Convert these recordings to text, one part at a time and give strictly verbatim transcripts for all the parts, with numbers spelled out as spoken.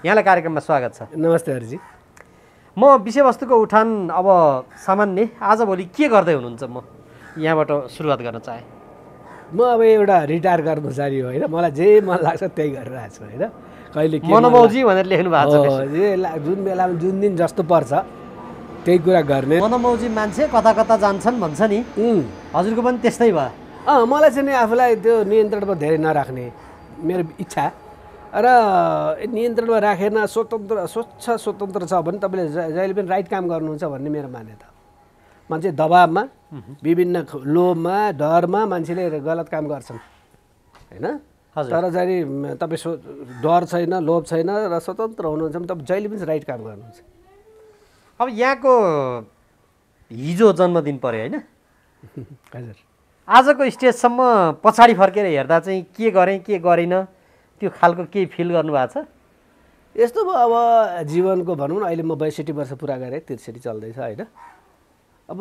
यहाँलाई कार्यक्रममा स्वागत छ। नमस्ते हरिजी। म विषयवस्तुको उठान अब सामान्य आजभोलि के गर्दै हुनुहुन्छ म यहाँबाट सुरुवात गर्न चाहे। म अब एउटा रिटायर कर्मचारी हो होइन, मलाई जे मन लाग्छ त्यही गरिरहेको छु होइन। कहिले के मनमौजी भनेर लेख्नु भएको छ। जे जुन बेलामा जुन दिन जस्तो पर्छ त्यही कुरा गर्ने मनमौजी मान्छे कता कता जान्छन् भन्छ नि, हजुरको पनि त्यस्तै भयो। अँ मलाई चाहिँ नि आफूलाई त्यो नियन्त्रणमा धेरै नराख्ने मेरो इच्छा र नियन्त्रणमा राखेन स्वतन्त्र स्वच्छ स्वतन्त्र छ भने तपाईँले जहिले पनि राइट काम गर्नुहुन्छ भन्ने मेरो मान्यता। मान्छे दबाबमा विभिन्न लोभमा डरमा मान्छेले गलत काम गर्छन् होइन, तर चाहिँ तपाईँ सो डर छैन लोभ छैन र स्वतन्त्र हुनुहुन्छ भने तपाईँ जहिले पनि राइट काम गर्नुहुन्छ। अब यहाँको हिजो जन्मदिन पऱ्यो होइन, हजुर आजको स्टेजसम्म पछाडि फर्केर हेर्दा चाहिँ के गरेँ के गरिनँ त्यो खालको केही फिल गर्नुभएको छ? यस्तो भयो अब जीवनको भनौँ न, अहिले म बैसठी वर्ष पुरा गरेँ, त्रिसठी चल्दैछ होइन। अब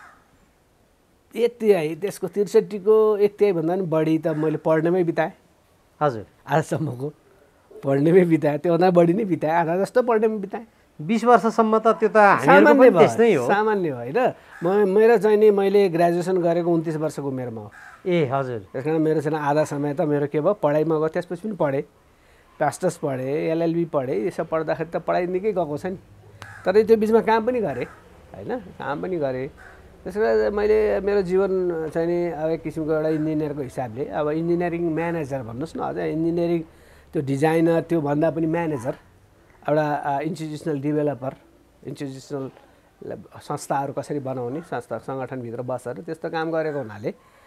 एक तिहाई त्यसको त्रिसठीको एक तिहाईभन्दा पनि बढी त मैले पढ्नेमै बिताएँ। हजुर आजसम्मको पढ्नेमै बिताएँ, त्योभन्दा बढी नै बिताएँ, आधा जस्तो पढ्नेमै बिताएँ। बिस वर्षसम्म त त्यो त हामीहरूको पनि त्यस्तै हो, सामान्य हो होइन। म मेरो चाहिँ नि मैले ग्रेजुएसन गरेको उन्तिस वर्षको उमेरमा हो। ए हजुर, त्यस कारण मेरो चाहिँ आधा समय त मेरो के भयो पढाइमा गयो। त्यसपछि पनि पढेँ, मास्टर्स पढेँ, एलएलबी पढेँ, यो सब पढ्दाखेरि त पढाइ निकै गएको छ नि। तर त्यो बिचमा काम पनि गरेँ होइन, काम पनि गरेँ। त्यस कारण मैले मेरो जीवन चाहिँ नि अब एक किसिमको एउटा इन्जिनियरको हिसाबले अब इन्जिनियरिङ म्यानेजर भन्नुहोस् न, अझ इन्जिनियरिङ त्यो डिजाइनर त्योभन्दा पनि म्यानेजर, एउटा इन्स्टिट्युसनल डेभलपर, इन्स्टिट्युसनल संस्थाहरू कसरी बनाउने संस्था सङ्गठनभित्र बसेर त्यस्तो काम गरेको हुनाले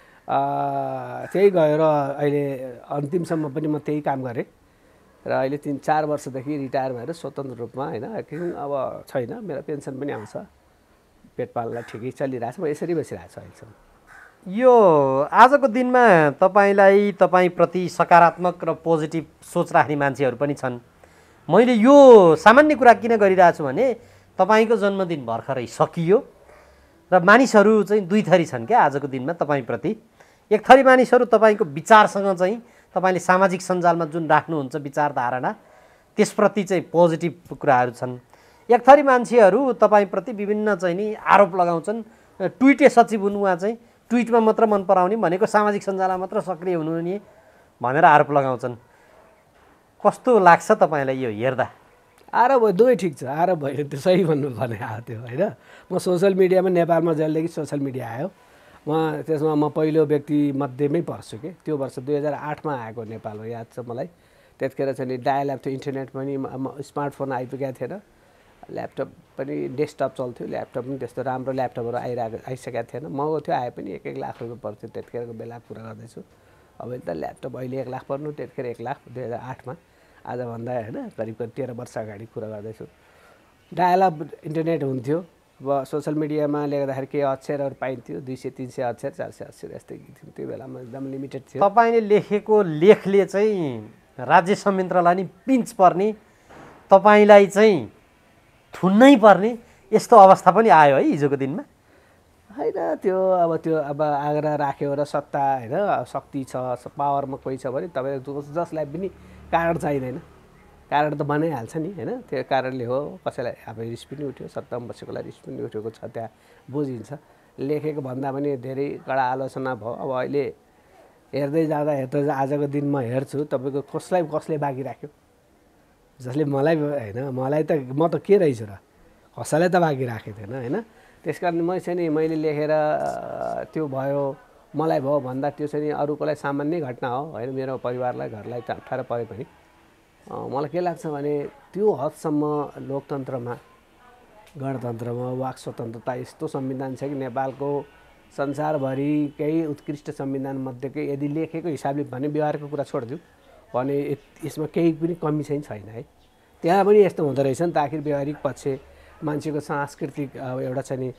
त्यही गएर अहिले अन्तिमसम्म पनि म त्यही काम गरेँ र अहिले तिन चार वर्षदेखि रिटायर भएर स्वतन्त्र रूपमा होइन अब छैन, मेरो पेन्सन पनि आउँछ, पेट पाल्नलाई ठिकै चलिरहेछ, म यसरी बसिरहेको छु अहिलेसम्म। यो आजको दिनमा तपाईँलाई तपाईँप्रति सकारात्मक र पोजिटिभ सोच राख्ने मान्छेहरू पनि छन्। मैले यो सामान्य कुरा किन गरिरहेको छु भने तपाईँको जन्मदिन भर्खरै सकियो र मानिसहरू चाहिँ दुई थरी छन् क्या आजको दिनमा तपाईँप्रति। एक थरी मानिसहरू तपाईँको विचारसँग चाहिँ तपाईँले सामाजिक सञ्जालमा जुन राख्नुहुन्छ विचार धारणा त्यसप्रति चाहिँ पोजिटिभ कुराहरू छन्। एक थरी मान्छेहरू तपाईँप्रति विभिन्न चाहिँ नि आरोप लगाउँछन्। ट्विटे सचिव हुनु, उहाँ चाहिँ ट्विटमा मात्र मन पराउने भनेको सामाजिक सञ्जालमा मात्र सक्रिय हुनु नि भनेर आरोप लगाउँछन्। कस्तो लाग्छ तपाईँलाई यो हेर्दा? आरोप भयो दुवै ठिक छ, आरोप भयो त्यो सही भन्नु भने आयो त्यो होइन। म सोसियल मिडियामा नेपालमा जहिलेदेखि सोसियल मिडिया आयो म त्यसमा म पहिलो व्यक्ति मध्येमै पर्छु कि। त्यो वर्ष दुई हजार आठमा आएको नेपालमा याद छ मलाई। त्यतिखेर चाहिँ नि डायल एप थियो, इन्टरनेट पनि स्मार्टफोन आइपुगेको थिएन, ल्यापटप पनि डेस्कटप चल्थ्यो, ल्यापटप पनि त्यस्तो राम्रो ल्यापटपहरू आइरहेको आइसकेको थिएन, महँगो थियो, आए पनि एक एक लाख रुपियाँ पर्थ्यो त्यतिखेरको बेला कुरा गर्दैछु। अब त ल्यापटप अहिले एक लाख पर्नु, त्यतिखेर एक लाख दुई हजार आठमा, आजभन्दा होइन करिब करिब तेह्र वर्ष अगाडि कुरा गर्दैछु। डायल अप इन्टरनेट हुन्थ्यो, अब सोसियल मिडियामा लेख्दाखेरि केही अक्षरहरू पाइन्थ्यो, दुई सय तिन सय अक्षर चार सय अक्षर यस्तै थियो, त्यो बेलामा एकदम लिमिटेड थियो। तपाईँले लेखेको लेखले चाहिँ राज्य संयन्त्रलाई नि पिन्च पर्ने, तपाईँलाई चाहिँ थुन्नै पर्ने यस्तो अवस्था पनि आयो है हिजोको दिनमा? होइन त्यो अब त्यो अब आग्रह राख्यो र सत्ता होइन शक्ति छ, पावरमा कोही छ भने तपाईँ जसलाई पनि कारण चाहिँदैन, कारण त बनाइहाल्छ नि होइन। त्यो कारणले हो कसैलाई अब रिस पनि उठ्यो, सत्तामा बसेकोलाई रिस पनि उठेको छ, त्यहाँ बुझिन्छ। लेखेको भन्दा पनि धेरै कडा आलोचना भयो। अब अहिले हेर्दै जाँदा हेर्दा आजको दिन म हेर्छु तपाईँको कसलाई कसले बाँकी राख्यो, जसले मलाई होइन मलाई त म त के रहेछु र, कसैलाई त बाँकी राखेको थिएन होइन। त्यस कारण म चाहिँ नि मैले लेखेर त्यो भयो मलाई भयो भन्दा त्यो चाहिँ अरूकोलाई सामान्य घटना हो होइन। मेरो परिवारलाई घरलाई त अप्ठ्यारो परे पनि मलाई के लाग्छ भने त्यो हदसम्म लोकतन्त्रमा गणतन्त्रमा वाक स्वतन्त्रता यस्तो संविधान छ कि नेपालको संसारभरि केही उत्कृष्ट संविधान मध्येकै यदि लेखेको हिसाबले भने व्यवहारको कुरा छोडिदिउँ भने यसमा केही पनि कमी चाहिँ छैन है। त्यहाँ पनि यस्तो हुँदो रहेछ नि त, आखिर व्यवहारिक पक्ष मान्छेको सांस्कृतिक एउटा चाहिँ नि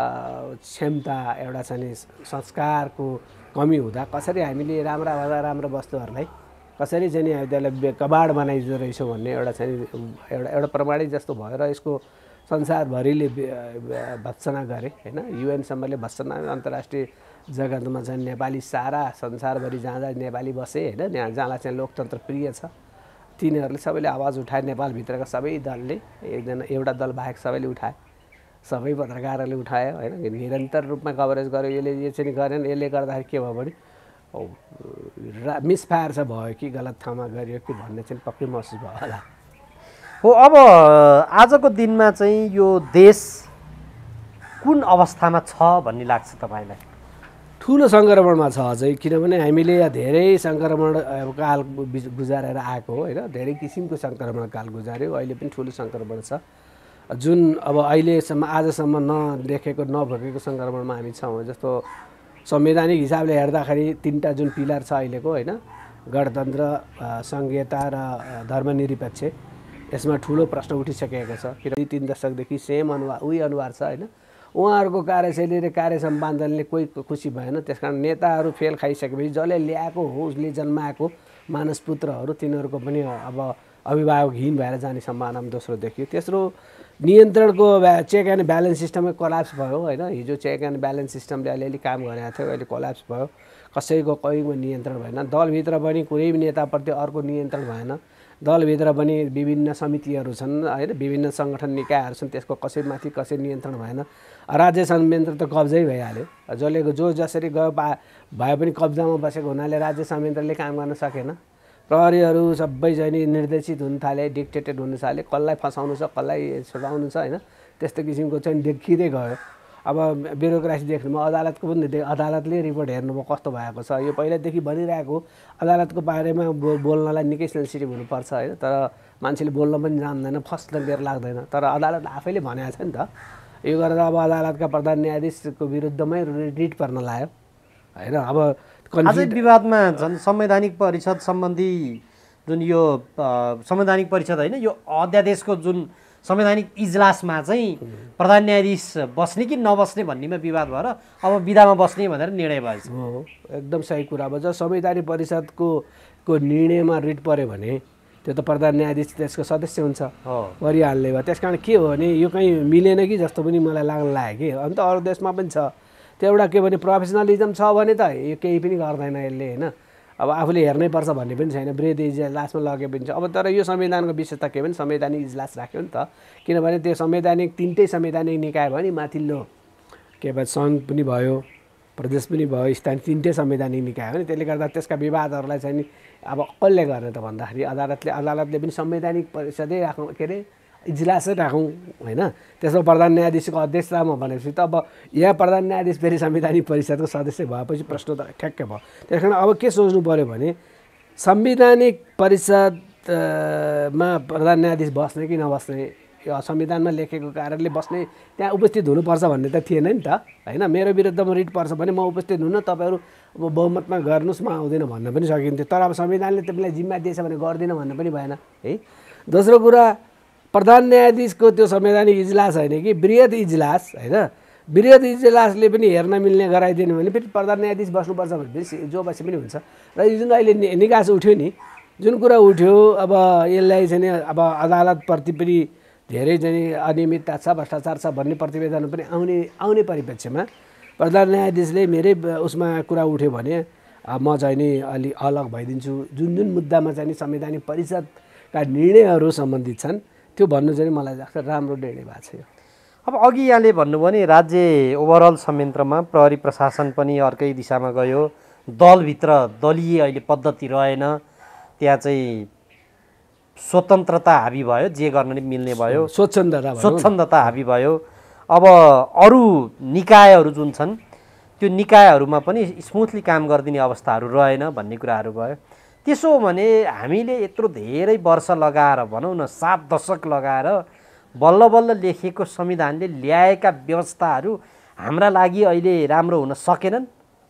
क्षमता एउटा चाहिँ नि संस्कारको कमी हुँदा कसरी हामीले राम्रा राम्रा वस्तुहरूलाई कसरी चाहिँ नि त्यसलाई कबाड बनाइदिँदो रहेछौँ भन्ने एउटा चाहिँ एउटा एउटा प्रमाणित जस्तो भएर यसको संसारभरिले भत्सना गरे होइन। युएनसम्मले भत्सना, अन्तर्राष्ट्रिय जगतमा चाहिँ नेपाली सारा संसारभरि जहाँ जहाँ नेपाली बसे होइन, जहाँलाई चाहिँ लोकतन्त्र प्रिय छ तिनीहरूले सबैले आवाज उठाए, नेपालभित्रका सबै दलले, एकजना एउटा दल बाहेक सबैले उठाए, सबै पत्रकारहरूले उठायो होइन, निरन्तर रूपमा कभरेज गर्यो। यसले यो चाहिँ गरेन, यसले गर्दाखेरि के भयो भने मिसफायर चाहिँ भयो कि गलत ठाउँमा गरियो कि भन्ने चाहिँ पक्कै महसुस भयो होला। हो, अब आजको दिनमा चाहिँ यो देश कुन अवस्थामा छ भन्ने लाग्छ तपाईँलाई? ठुलो सङ्क्रमणमा छ अझै, किनभने हामीले धेरै सङ्क्रमण काल गुजारेर आएको हो होइन, धेरै किसिमको सङ्क्रमण काल गुजाऱ्यो। अहिले पनि ठुलो सङ्क्रमण छ जुन अब अहिलेसम्म आजसम्म नदेखेको नभोगेको सङ्क्रमणमा हामी छौँ। जस्तो संवैधानिक हिसाबले हेर्दाखेरि तिनवटा जुन पिलर छ अहिलेको होइन, गणतन्त्र, सङ्घीयता र धर्मनिरपेक्ष, यसमा ठुलो प्रश्न उठिसकेको छ। किनकि तिन दशकदेखि सेम अनुहार उही अनुहार छ होइन। उहाँहरूको कार्यशैली र कार्य सम्पादनले कोही खुसी भएन। त्यसकारण नेताहरू फेल खाइसकेपछि जसले ल्याएको हो, उसले जन्माएको मानसपुत्रहरू तिनीहरूको पनि अब अभिभावकहीन भएर जाने सम्भावना दोस्रो देखियो। तेस्रो, नियन्त्रणको चेक एन्ड ब्यालेन्स सिस्टमै कोल्याप्स भयो होइन। हिजो चेक एन्ड ब्यालेन्स सिस्टमले अलिअलि काम गरेको थियो, अहिले कोल्याप्स भयो। कसैको कहीँको नियन्त्रण भएन। दलभित्र पनि कुनै नेताप्रति अर्को नियन्त्रण भएन। दलभित्र पनि विभिन्न समितिहरू छन् होइन, विभिन्न सङ्गठन निकायहरू छन्, त्यसको कसैमाथि कसै नियन्त्रण भएन। राज्य संयन्त्र त कब्जै भइहाल्यो। जसले जो जसरी गयो पा भए पनि कब्जामा बसेको हुनाले राज्य संयन्त्रले काम गर्न सकेन। प्रहरीहरू सबै चाहिँ निर्देशित हुन थाले, डिक्टेटेड हुन थाले, कसलाई फसाउनु छ कसलाई छुटाउनु छ होइन, त्यस्तो किसिमको चाहिँ देखिँदै गयो। अब ब्युरोक्रासी देख्नुमा अदालतको पनि अदालतले रिपोर्ट हेर्नुभयो कस्तो भएको छ। यो पहिल्यैदेखि भनिरहेको अदालतको बारेमा बो बोल्नलाई निकै सेन्सिटिभ हुनुपर्छ होइन, तर मान्छेले बोल्न पनि जान्दैन, फस्न बेर लाग्दैन। तर अदालत आफैले भनेको छ नि त, यो गरेर अब अदालतका प्रधान न्यायाधीशको विरुद्धमै रिट पर्न लाग्यो होइन। अब अझै विवादमा झन् संवैधानिक परिषद सम्बन्धी जुन यो संवैधानिक परिषद होइन, यो अध्यादेशको जुन संवैधानिक इजलासमा चाहिँ प्रधान न्यायाधीश बस्ने कि नबस्ने भन्नेमा विवाद भएर अब विधामा बस्ने भनेर निर्णय भएछ। हो, एकदम सही कुरा अब जब संवैधानिक परिषदको को निर्णयमा रिट पऱ्यो भने त्यो त प्रधान न्यायाधीश त्यसको सदस्य हुन्छ, परिहाल्ने भयो। त्यस कारण के हो भने यो कहीँ मिलेन कि जस्तो पनि मलाई लाग्न लाग्यो कि। अन्त अरू देशमा पनि छ त्यो एउटा के भने प्रोफेसनलिजम छ भने त यो केही पनि गर्दैन यसले होइन। अब आफूले हेर्नै पर्छ भन्ने पनि छैन, वृहत इजलासमा लगे पनि छ। अब तर यो संविधानको विशेषता के भने संवैधानिक इजलास राख्यो नि त, किनभने त्यो संवैधानिक तिनटै संवैधानिक निकाय भयो नि, माथिल्लो के भन्छ सङ्घ पनि भयो, प्रदेश पनि भयो, स्थानीय तिनटै संवैधानिक निकाय हो नि। त्यसले गर्दा त्यसका विवादहरूलाई चाहिँ नि अब कसले गर्ने त भन्दाखेरि अदालतले अदालतले पनि संवैधानिक परिषदै राखौँ के अरे इजलासै राखौँ होइन। त्यसमा प्रधान न्यायाधीशको अध्यक्षतामा भनेपछि त अब यहाँ प्रधान न्यायाधीश फेरि संवैधानिक परिषदको सदस्य भएपछि प्रश्न त ठ्याक्कै भयो। त्यस कारण अब के सोच्नु पऱ्यो भने संवैधानिक परिषदमा प्रधान न्यायाधीश बस्ने कि नबस्ने, यो संविधानमा लेखेको कारणले बस्ने त्यहाँ उपस्थित हुनुपर्छ भन्ने त थिएन नि त होइन। मेरो विरुद्धमा रिट पर्छ भने म उपस्थित हुन, तपाईँहरू अब बहुमतमा गर्नुहोस्, म आउँदैन भन्न पनि सकिन्थ्यो। तर अब संविधानले तपाईँलाई जिम्मा दिएछ भने गर्दिनँ भन्ने पनि भएन है। दोस्रो कुरा, प्रधान न्यायाधीशको त्यो संवैधानिक इजलास होइन कि वृहत इजलास होइन, वृहत इजलासले पनि हेर्न मिल्ने गराइदिनु भने फेरि प्रधान न्यायाधीश बस्नुपर्छ भने जो बसे पनि हुन्छ। र यो जुन अहिले निकास उठ्यो नि, जुन कुरा उठ्यो अब यसलाई चाहिँ अब अदालतप्रति पनि धेरै चाहिँ अनियमितता छ, भ्रष्टाचार छ भन्ने प्रतिवेदन पनि आउने आउने परिप्रेक्ष्यमा प्रधान न्यायाधीशले मेरै उसमा कुरा उठ्यो भने म चाहिँ नि अलि अलग भइदिन्छु। जुन जुन मुद्दामा चाहिँ संवैधानिक परिषदका निर्णयहरू सम्बन्धित छन् त्यो भन्नु चाहिँ मलाई लाग्छ राम्रो निर्णय भएको छ। अब अघि यहाँले भन्नुभयो नि राज्य ओभरअल संयन्त्रमा प्रहरी प्रशासन पनि अर्कै दिशामा गयो, दलभित्र दलीय अहिले पद्धति रहेन, त्यहाँ चाहिँ स्वतन्त्रता हाबी भयो, जे गर्न नि मिल्ने भयो, स्वच्छन्दता स्वच्छन्दता हाबी भयो। अब अरू निकायहरू जुन छन् त्यो निकायहरूमा पनि स्मुथली काम गरिदिने अवस्थाहरू रहेन भन्ने कुराहरू भयो। त्यसो भने हामीले यत्रो धेरै वर्ष लगाएर भनौँ न सात दशक लगाएर बल्ल बल्ल लेखेको संविधानले ल्याएका व्यवस्थाहरू हाम्रा लागि अहिले राम्रो हुन सकेनन्।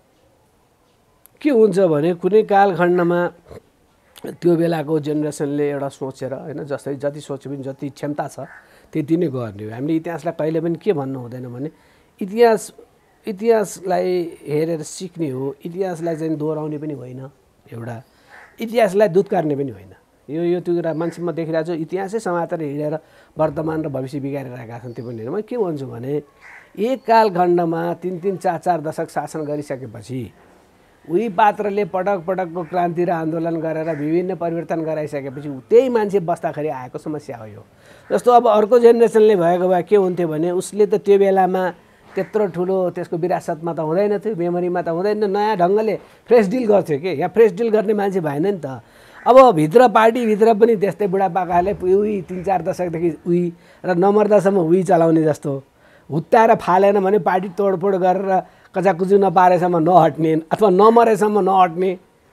के हुन्छ भने कुनै कालखण्डमा त्यो बेलाको जेनेरेसनले एउटा सोचेर होइन, जस्तै जति सोचे पनि जति क्षमता छ त्यति नै गर्ने हो। हामीले इतिहासलाई कहिले पनि के भन्नु हुँदैन भने इतिहास इतिहासलाई हेरेर सिक्ने हो, इतिहासलाई चाहिँ दोहोऱ्याउने पनि होइन, एउटा इतिहासलाई दुत्कार्ने पनि होइन। यो यो त्यो कुरा मान्छेमा देखिरहेको छु, इतिहासै समातेर हिँडेर वर्तमान र भविष्य बिगारिरहेका छन्। त्यो पनि होइन। म के भन्छु भने एक कालखण्डमा तिन तिन चार चार दशक शासन गरिसकेपछि उही पात्रले पटक पटकको क्रान्ति र आन्दोलन गरेर विभिन्न परिवर्तन गराइसकेपछि त्यही मान्छे बस्दाखेरि आएको समस्या हो यो। जस्तो अब अर्को जेनेरेसनले भएको भए के हुन्थ्यो भने उसले त त्यो बेलामा त्यत्रो ठुलो त्यसको विरासतमा त हुँदैन थियो, मेमोरीमा त हुँदैन, नयाँ ढङ्गले फ्रेस डिल गर्थ्यो कि। यहाँ फ्रेस डिल गर्ने मान्छे भएन नि त। अब भित्र पार्टीभित्र पनि त्यस्तै बुढापाकाले उही तिन चार दशकदेखि उही र नमर्दासम्म उही चलाउने जस्तो, हुत्ताएर फालेन भने पार्टी तोडफोड गरेर कचाकुचु नपारेसम्म नहट्ने अथवा नमरेसम्म नहट्ने,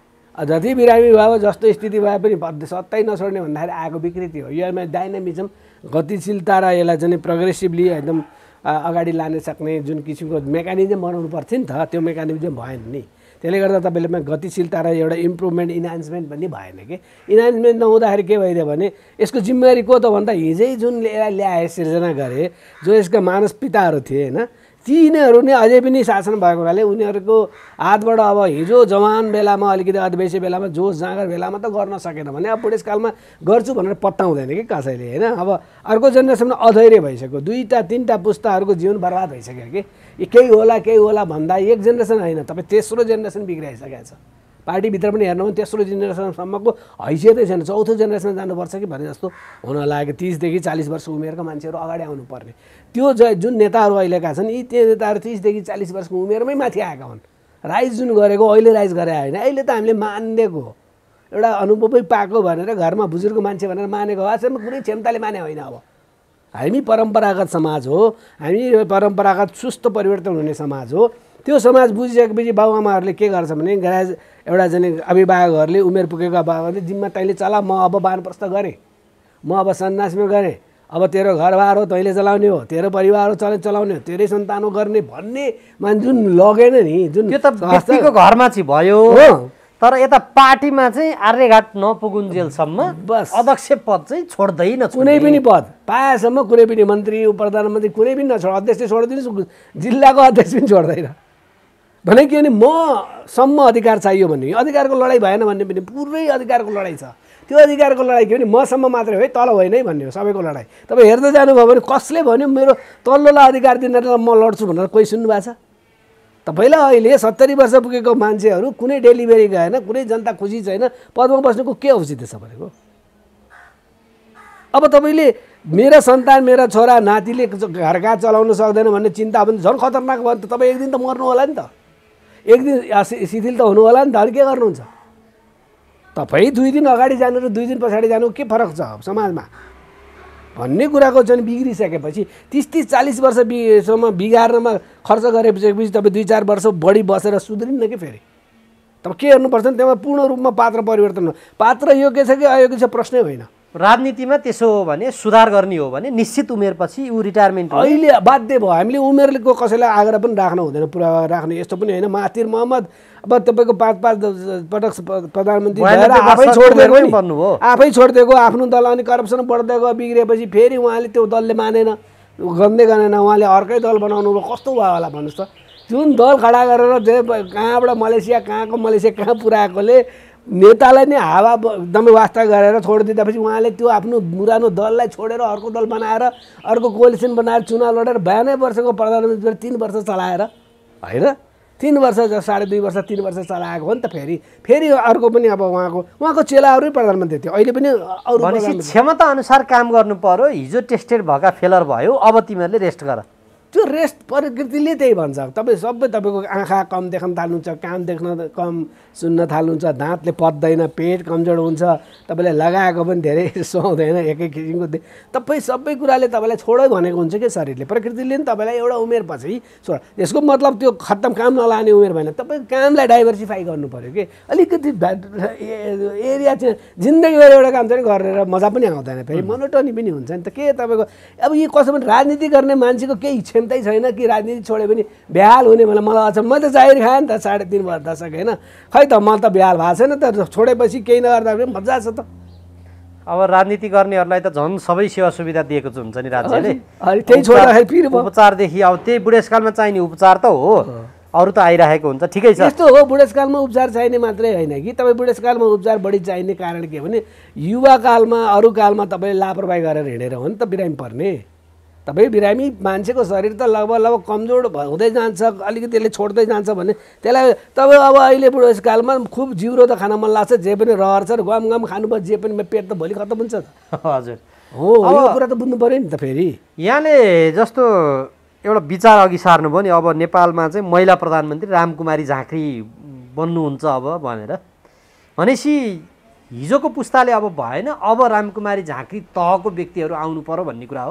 जति बिरामी भयो जस्तो स्थिति भए पनि सत्तै नछोड्ने भन्दाखेरि आएको विकृति हो। यो डाइनामिजम, गतिशीलता र यसलाई चाहिँ प्रोग्रेसिभली एकदम अगाडि लान सक्ने जुन किसिमको मेकानिजम बनाउनु पर्थ्यो नि त, त्यो मेकानिजम भएन नि। त्यसले गर्दा तपाईँले गतिशीलता र एउटा इम्प्रुभमेन्ट इन्हान्समेन्ट पनि भएन कि। इन्हान्समेन्ट नहुँदाखेरि के भइदियो भने यसको जिम्मेवारी को त भन्दा हिजै जुन यसलाई ल्याए, सिर्जना गरे, जो यसका मानस पिताहरू थिए होइन, तिनीहरू नै अझै पनि शासन भएको हुनाले उनीहरूको हातबाट अब हिजो जवान बेलामा अलिकति अधिवेशी बेलामा जोस जाँगर बेलामा त गर्न सकेन भने अब बुढेसकालमा गर्छु भनेर पत्ता हुँदैन कि कसैले होइन। अब अर्को जेनेरेसनमा अधैर्य भइसक्यो, दुईवटा तिनवटा पुस्ताहरूको जीवन बर्बाद भइसक्यो कि। केही होला केही होला भन्दा एक जेनेरेसन होइन, तपाईँ तेस्रो जेनेरेसन बिग्राइसकेको छ। पार्टीभित्र पनि हेर्नु भने तेस्रो जेनेरेसनसम्मको हैसियतै छैन, चौथो जेनेरेसन जानुपर्छ कि भने जस्तो हुन लाग्यो। तिसदेखि चालिस वर्ष उमेरका मान्छेहरू अगाडि आउनुपर्ने, त्यो जुन नेताहरू अहिलेका छन् यी त्यो नेताहरू तिसदेखि चालिस वर्षको उमेरमै माथि आएका हुन्। राइज जुन गरेको अहिले राइज गरे होइन, अहिले त हामीले मानिदिएको एउटा अनुभवै पाएको भनेर घरमा बुजुर्ग मान्छे भनेर मानेको वास्तवमा कुनै क्षमताले माने होइन। अब हामी परम्परागत समाज हो, हामी परम्परागत सुस्त परिवर्तन हुने समाज हो। त्यो समाज बुझिसकेपछि बाबुआमाहरूले के गर्छ भने गराज एउटा चाहिँ अभिभावकहरूले उमेर पुगेको अभिभावकहरूले जिम्मा तैँले चला, म अब वानप्रस्थ गरेँ, म अब सन्यासमा गरेँ, अब तेरो घरबार हो तैँले चलाउने हो, तेरो परिवार हो चलाउने चलाउने हो, तेरै सन्तान हो गर्ने भन्ने मान जुन लगेन नि, जुन त्यो त व्यक्तिको घरमा चाहिँ भयो, तर यता पार्टीमा चाहिँ आर्यघाट नपुगुन्जेलसम्म बस अध्यक्ष पद चाहिँ छोड्दैन, कुनै पनि पद पाएसम्म कुनै पनि मन्त्री प्रधानमन्त्री कुनै पनि नछोड, अध्यक्ष छोडिदिनुहोस्, जिल्लाको अध्यक्ष पनि छोड्दैन भने के भने मसम्म अधिकार चाहियो भन्ने, अधिकारको लडाइँ भएन भन्ने पनि पुरै अधिकारको लडाइँ छ। त्यो अधिकारको लडाइँ के भने मसम्म मात्रै हो है, तल होइन है भन्ने हो सबैको लडाइँ। तपाईँ हेर्दै जानुभयो भने कसले भन्यो मेरो तल्लोलाई अधिकार दिनेर म लड्छु भनेर कोही सुन्नु भएको छ? तपाईँलाई अहिले सत्तरी वर्ष पुगेको मान्छेहरू कुनै डेलिभरी गएन, कुनै जनता खुसी छैन, पदमा बस्नुको के औचित्य छ भनेको? अब तपाईँले मेरा सन्तान मेरा छोरा नातिले घरका चलाउन सक्दैन भन्ने चिन्ता भने झन् खतरनाक भयो नि त। तपाईँ एक दिन त मर्नु होला नि त, एक दिन शिथिल त हुनु होला नि त। अनि के गर्नुहुन्छ तपाईँ? दुई दिन अगाडि जानु र दुई दिन पछाडि जानु के फरक छ समाजमा भन्ने कुराको चाहिँ बिग्रिसकेपछि तिस तिस चालिस वर्ष बिसम्म बिगार्नमा खर्च गरेपछि तपाईँ दुई चार वर्ष बढी बसेर सुध्रिन्न कि फेरि तपाईँ के गर्नुपर्छ नि? त्यसमा पूर्ण रूपमा पात्र परिवर्तन हो। पात्र योग्य छ कि अयोग्य छ प्रश्नै होइन। राजनीतिमा त्यसो हो भने सुधार गर्ने हो भने निश्चित उमेरपछि ऊ रिटायरमेन्ट अहिले बाध्य भयो। हामीले उमेरको कसैलाई आग्रह पनि राख्न हुँदैन, पुरा राख्ने यस्तो पनि होइन। महातिर मोहम्मद अब तपाईँको पाँच पाँच पटक प्रधानमन्त्री भएर आफै छोडिदिएको नि, आफै छोडिदिएको आफ्नो दल, अनि करप्सन बढ्दै गयो, बिग्रिएपछि फेरि उहाँले त्यो दलले मानेन, गर्दै गरेन, उहाँले अर्कै दल बनाउनु भयो। कस्तो भयो होला भन्नुहोस् त? जुन दल खडा गरेर कहाँबाट मलेसिया कहाँको मलेसिया कहाँ पुऱ्याएकोले नेतालाई नै हावा एकदमै वास्ता गरेर छोडिदिँदापछि उहाँले त्यो आफ्नो पुरानो दललाई छोडेर अर्को दल बनाएर अर्को कोलिसन बनाएर चुनाव लडेर बयानब्बे वर्षको प्रधानमन्त्री तिन वर्ष चलाएर होइन, तिन वर्ष साढे दुई वर्ष तिन वर्ष चलाएको हो नि त। फेरि फेरि अर्को पनि अब उहाँको उहाँको चेलाहरू प्रधानमन्त्री थियो, अहिले पनि अरू क्षमता अनुसार काम गर्नु पर्यो। हिजो टेस्टेड भएका फेलर भयो, अब तिमीहरूले रेस्ट गर। त्यो रेस्ट प्रकृतिले त्यही भन्छ। तपाईँ सबै तपाईँको आँखा कम देख्न थाल्नुहुन्छ, कान देख्न कम सुन्न थाल्नुहुन्छ, दाँतले पच्दैन, पेट कमजोर हुन्छ, तपाईँले लगाएको पनि धेरै सुहाउँदैन एकै किसिमको। तपाईँ सबै कुराले तपाईँलाई छोडै भनेको हुन्छ कि शरीरले, प्रकृतिले नि तपाईँलाई एउटा उमेरपछि छोड। यसको मतलब त्यो खत्तम काम नलाने उमेर भएन। तपाईँ कामलाई डाइभर्सिफाई गर्नु पऱ्यो कि अलिकति एरिया चाहिँ जिन्दगीभर एउटा काम चाहिँ गरेर मजा पनि आउँदैन, फेरि मोनोटोनी पनि हुन्छ नि त। के तपाईँको अब यो कसो भने राजनीति गर्ने मान्छेको केही क्षमतै छैन कि राजनीति छोड्यो भने बेहाल हुने भने मलाई अझ मैले त जाहिर खाएँ नि त साढे तिन वर्ष दशक होइन, खै त म त बेहाल भएको छैन त, छोडेपछि केही नगर्दा पनि मजा छ त। अब राजनीति गर्नेहरूलाई त झन् सबै सेवा सुविधा दिएको हुन्छ नि राज्यले, त्यही छोड्दाखेरि फेरि उपचारदेखि अब त्यही बुढेसकालमा चाहिने उपचार त हो, अरू त आइरहेको हुन्छ। ठिकै छ, यस्तो हो। बुढेसकालमा उपचार चाहिने मात्रै होइन कि, तपाईँ बुढेसकालमा उपचार बढी चाहिने कारण के भने युवाकालमा अरू कालमा तपाईँले लापरवाही गरेर हिँडेर हो नि त बिरामी पर्ने। तपाईँ बिरामी मान्छेको शरीर त लगभग लगभग कमजोर हुँदै जान्छ, अलिकति त्यसले छोड्दै जान्छ भने त्यसलाई तपाईँ अब अहिले बुढेसकालमा खुब जिउरो त खान मन लाग्छ, जे पनि रहर छ गम गम खानुभयो जे पनि पेट त भोलि खत्तम हुन्छ त। हजुर हो, यो कुरा त बुझ्नु पऱ्यो नि त। फेरि यहाँले जस्तो एउटा विचार अघि सार्नुभयो नि, अब नेपालमा चाहिँ महिला प्रधानमन्त्री रामकुमारी झाँक्री बन्नुहुन्छ अब भनेर, भनेपछि हिजोको पुस्ताले अब भएन, अब रामकुमारी झाँक्री तहको व्यक्तिहरू आउनु पर्यो भन्ने कुरा हो।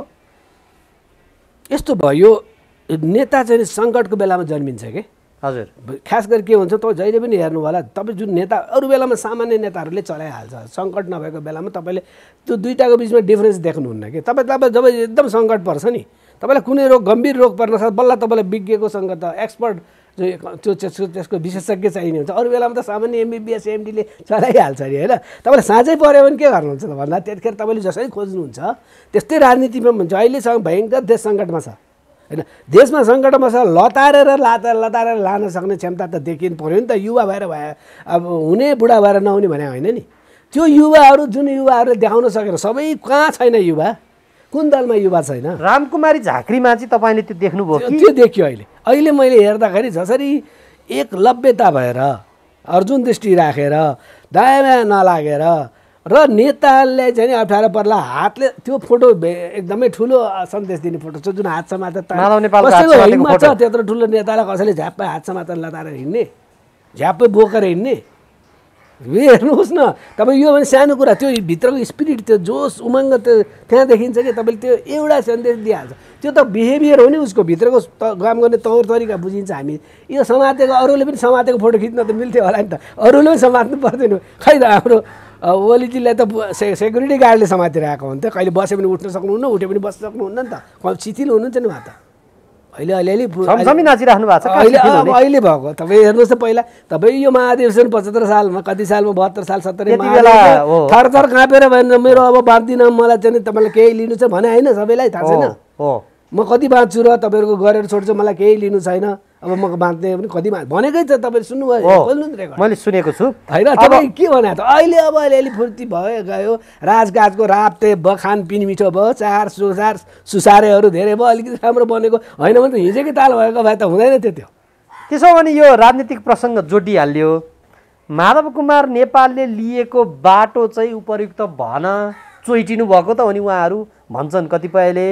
यस्तो भयो, नेता चाहिँ सङ्कटको बेलामा जन्मिन्छ के। हजुर, खास गरी के हुन्छ तपाईँ जहिले पनि हेर्नु होला, तपाईँ जुन नेता अरू बेलामा सामान्य नेताहरूले चलाइहाल्छ, सङ्कट नभएको बेलामा तपाईँले त्यो दुईटाको बिचमा डिफ्रेन्स देख्नुहुन्न कि। तपाईँ तपाईँ जब एकदम सङ्कट पर्छ नि, तपाईँलाई कुनै रोग गम्भीर रोग पर्न सक्छ, बल्ल तपाईँलाई विज्ञकोसँग त एक्सपर्ट जो त्यो त्यसको त्यसको विशेषज्ञ चाहिने हुन्छ। अरू बेलामा त सामान्य एमबिबिएस एमडीले चलाइहाल्छ नि होइन। तपाईँलाई साँझै पऱ्यो भने के गर्नुहुन्छ त भन्दा त्यतिखेर तपाईँले जसरी खोज्नुहुन्छ त्यस्तै राजनीतिमा हुन्छ। अहिलेसँग भयङ्कर देश सङ्कटमा छ होइन, देशमा सङ्कटमा छ, लतारेर लाता लतारेर लान सक्ने क्षमता त देखिनु पऱ्यो नि त। युवा भएर भए अब हुने, बुढा भएर नहुने भने होइन नि। त्यो युवाहरू जुन युवाहरूले देखाउन सकेन, सबै कहाँ छैन युवा, कुन दलमा युवा छैन। रामकुमारी झाँक्रीमा चाहिँ तपाईँले त्यो देख्नुभयो कि? त्यो देखियो अहिले अहिले मैले हेर्दाखेरि जसरी एकलव्यता भएर अर्जुन दृष्टि राखेर दायाँ नलागेर र नेताले चाहिँ अप्ठ्यारो पर्ला हातले त्यो फोटो एकदमै ठुलो सन्देश दिने फोटो छ जुन हात समातेर हिम्मत छ त्यत्रो ठुलो नेतालाई कसैले झ्याप्पै हात समातेर लतारेर हिँड्ने, झ्याप्पै बोकेर हिँड्ने। हेर्नुहोस् न तपाईँ, यो भने सानो कुरा, त्यो भित्रको स्पिरिट, त्यो जोस उमङ्ग त्यो त्यहाँ देखिन्छ कि तपाईँले त्यो एउटा सन्देश दिइहाल्छ। त्यो त बिहेभियर हो नि उसको, भित्रको काम गर्ने तौर तरिका बुझिन्छ। हामी यो समातेको, अरूले पनि समातेको फोटो खिच्न त मिल्थ्यो होला नि त, अरूले पनि समात्नु पर्दैन। खै त हाम्रो ओलीजीलाई त से सेक्युरिटी गार्डले समातिरहेको हुन्थ्यो, कहिले बस्यो भने उठ्न सक्नुहुन्न, उठ्यो भने बस्न सक्नुहुन्न नि त, शिथिल हुनुहुन्छ नि उहाँ त। अहिले अलिअलि नाचिराख्नु भएको छ अहिले, अब अहिले भएको तपाईँ हेर्नुहोस् त। पहिला तपाईँ यो महाधिवेशन पचहत्तर सालमा कति सालमा बहत्तर साल सत्तरी थरथर काँपेर भएन मेरो अब बाँच्दिनँ, मलाई चाहिँ तपाईँलाई केही लिनु छ भने होइन, सबैलाई थाहा छैन म कति बाँच्छु र तपाईँहरूको गरेर छोड्छु, मलाई केही लिनु छैन, अब म बाँच्ने पनि कति भनेकै छ। तपाईँले सुन्नुभयो? मैले सुनेको छु होइन। तपाईँ के भने त अहिले अब अलिअलि फुर्ती भयो गयो, राजकाजको राप्ते भयो, खानपिन मिठो भयो, चार सुसार सुसारेहरू धेरै भयो, अलिकति राम्रो बनेको होइन भने त हिजोकै ताल भएको भए त हुँदैन थियो त्यो। त्यसो भने यो राजनीतिक प्रसङ्ग जोडिहाल्यो, माधव कुमार नेपालले लिएको बाटो चाहिँ उपयुक्त भन चोइटिनु भएको त हो नि उहाँहरू भन्छन्। कतिपयले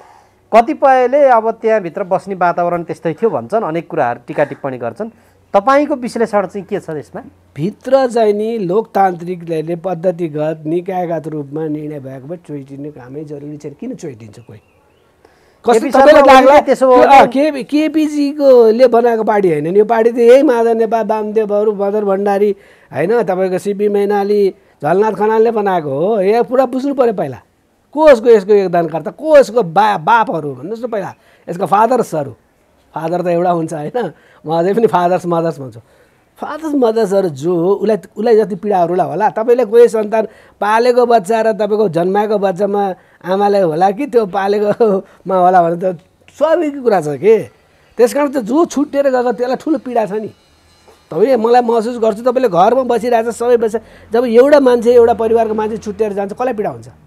कतिपयले अब त्यहाँभित्र बस्ने वातावरण त्यस्तै थियो भन्छन्, अनेक कुराहरू टिका टिप्पणी गर्छन्। तपाईँको विश्लेषण चाहिँ के छ यसमा? भित्र चाहिँ नि लोकतान्त्रिकले पद्धतिगत निकायगत रूपमा निर्णय भएको भए चोइटिने कामै जरुरी छैन। किन चोइटिन्छ कोही? कस्तो तपाईँलाई लाग्ला त्यसो के केपीजीकोले बनाएको पार्टी होइन नि यो पार्टी त यही माधव नेपाल वामदेवहरू, मदन भण्डारी होइन, तपाईँको सिपी मैनाली, झलनाथ खनालले बनाएको हो। यहाँ पुरा बुझ्नु पऱ्यो पहिला को यसको यसको योगदानकर्ता, को यसको बा बापहरू भन्नुहोस् न पहिला, यसको फादर्सहरू। फादर त एउटा हुन्छ होइन, म अझै पनि फादर्स मदर्स भन्छु। फादर्स मदर्सहरू जो उसलाई उसलाई जति पीडाहरूलाई होला, तपाईँले कोही सन्तान पालेको बच्चा र तपाईँको जन्माएको बच्चामा आमाले होला कि त्यो पालेकोमा होला भने त स्वाभाविक कुरा छ कि। त्यस कारण त जो छुट्टिएर गएको त्यसलाई ठुलो पीडा छ नि। तपाईँ मलाई महसुस गर्छु, तपाईँले घरमा बसिरहेको छ सबै बस्छ, जब एउटा मान्छे एउटा परिवारको मान्छे छुट्टिएर जान्छ कसलाई पीडा हुन्छ?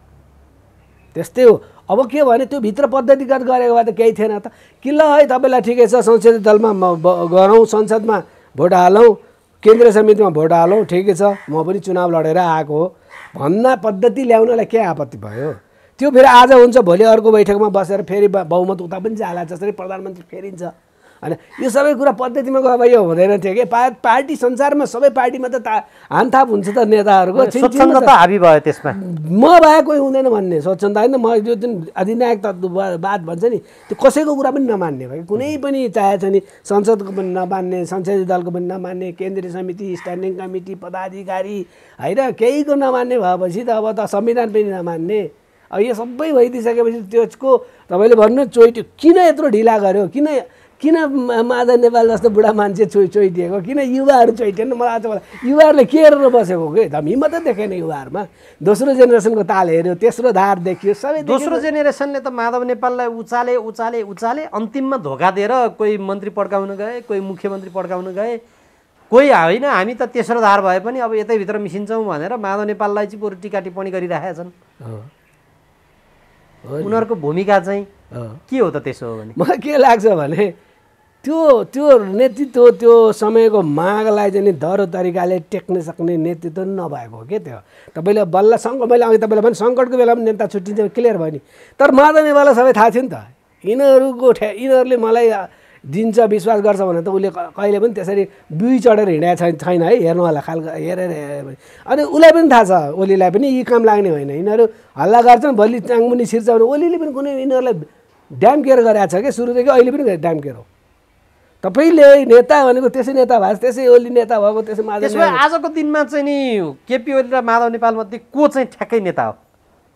त्यस्तै हो। अब के भने त्यो भित्र पद्धतिगत गरेको भए त केही थिएन त कि ल है तपाईँलाई ठिकै छ, संसदीय दलमा गरौँ, संसदमा भोट हालौँ, केन्द्रीय समितिमा भोट हालौँ, ठिकै छ, म पनि चुनाव लडेर आएको हो भन्ना पद्धति ल्याउनलाई के आपत्ति भयो? त्यो फेरि आज हुन्छ, भोलि अर्को बैठकमा बसेर फेरि बहुमत उता पनि जाला, जसरी प्रधानमन्त्री फेरिन्छ होइन। यो सबै कुरा पद्धतिमा गयो यो हुँदैन थियो कि। पा पार्टी संसारमा सबै पार्टीमा त हानथाप हुन्छ त नेताहरूको, स्वच्छन्दता हाबी भयो त्यसमा। म भए कोही हुँदैन भन्ने स्वच्छन्द होइन। म यो जुन अधिनायक तत्त्ववाद भन्छ नि त्यो कसैको कुरा पनि नमान्ने भयो, कुनै पनि चाहेछ नि संसदको पनि नमान्ने, संसदीय दलको पनि नमान्ने, केन्द्रीय समिति, स्ट्यान्डिङ कमिटी, पदाधिकारी होइन, केहीको नमान्ने भएपछि त अब त संविधान पनि नमान्ने। अब यो सबै भइदिइसकेपछि त्यसको तपाईँले भन्नु चोइट किन यत्रो ढिला गर्यो, किन किन माधव नेपाल जस्तो बुढा मान्छे चोइ चोइदिएको, किन युवाहरू चोइटेन? मलाई आज युवाहरूले के हेरेर बसेको कि त हिम्मत देखेन युवाहरूमा। दोस्रो जेनेरेसनको ताल हेऱ्यो, तेस्रो धार देखियो, सबै दोस्रो जेनेरेसनले त माधव नेपाललाई उचाले उचाले उचाले अन्तिममा धोका दिएर कोही मन्त्री पड्काउन गए, कोही मुख्यमन्त्री पड्काउन गए, कोही होइन हामी त तेस्रो धार भए पनि अब यतैभित्र मिसिन्छौँ भनेर माधव नेपाललाई चाहिँ बरु टिका टिप्पणी गरिरहेका छन्। उनीहरूको भूमिका चाहिँ के हो त त्यसो हो भने? मलाई के लाग्छ भने त्यो त्यो नेतृत्व त्यो समयको मागलाई चाहिँ नि दह्रो तरिकाले टेक्न सक्ने नेतृत्व नभएको हो क्या त्यो। तपाईँले बल्ल सङ्कट, मैले अघि तपाईँलाई पनि सङ्कटको बेलामा नेता छुट्टिन्छ क्लियर भयो नि। तर माधव नेपाललाई सबै थाहा थियो नि त, यिनीहरूको ठ्या यिनीहरूले मलाई दिन्छ विश्वास गर्छ भने त उसले कहिले पनि त्यसरी बुई चढेर हिँडेको छैन छैन है, हेर्नु होला खालको हेरेर हेरेर। अनि उसलाई पनि थाहा छ, ओलीलाई पनि यी काम लाग्ने होइन, यिनीहरू हल्ला गर्छन् भोलि चाङमुनि छिर्छ भने ओलीले पनि कुनै यिनीहरूलाई ड्याम केयर गरेको छ क्या सुरुदेखि, अहिले पनि ड्याम केयर हो। तपाईँले नेता भनेको त्यसै नेता भएको त्यसै ओली नेता भएको त्यसै माधव। त्यसो भए आजको दिनमा चाहिँ नि केपी ओली र माधव नेपाल मध्ये को चाहिँ ठ्याक्कै नेता हो?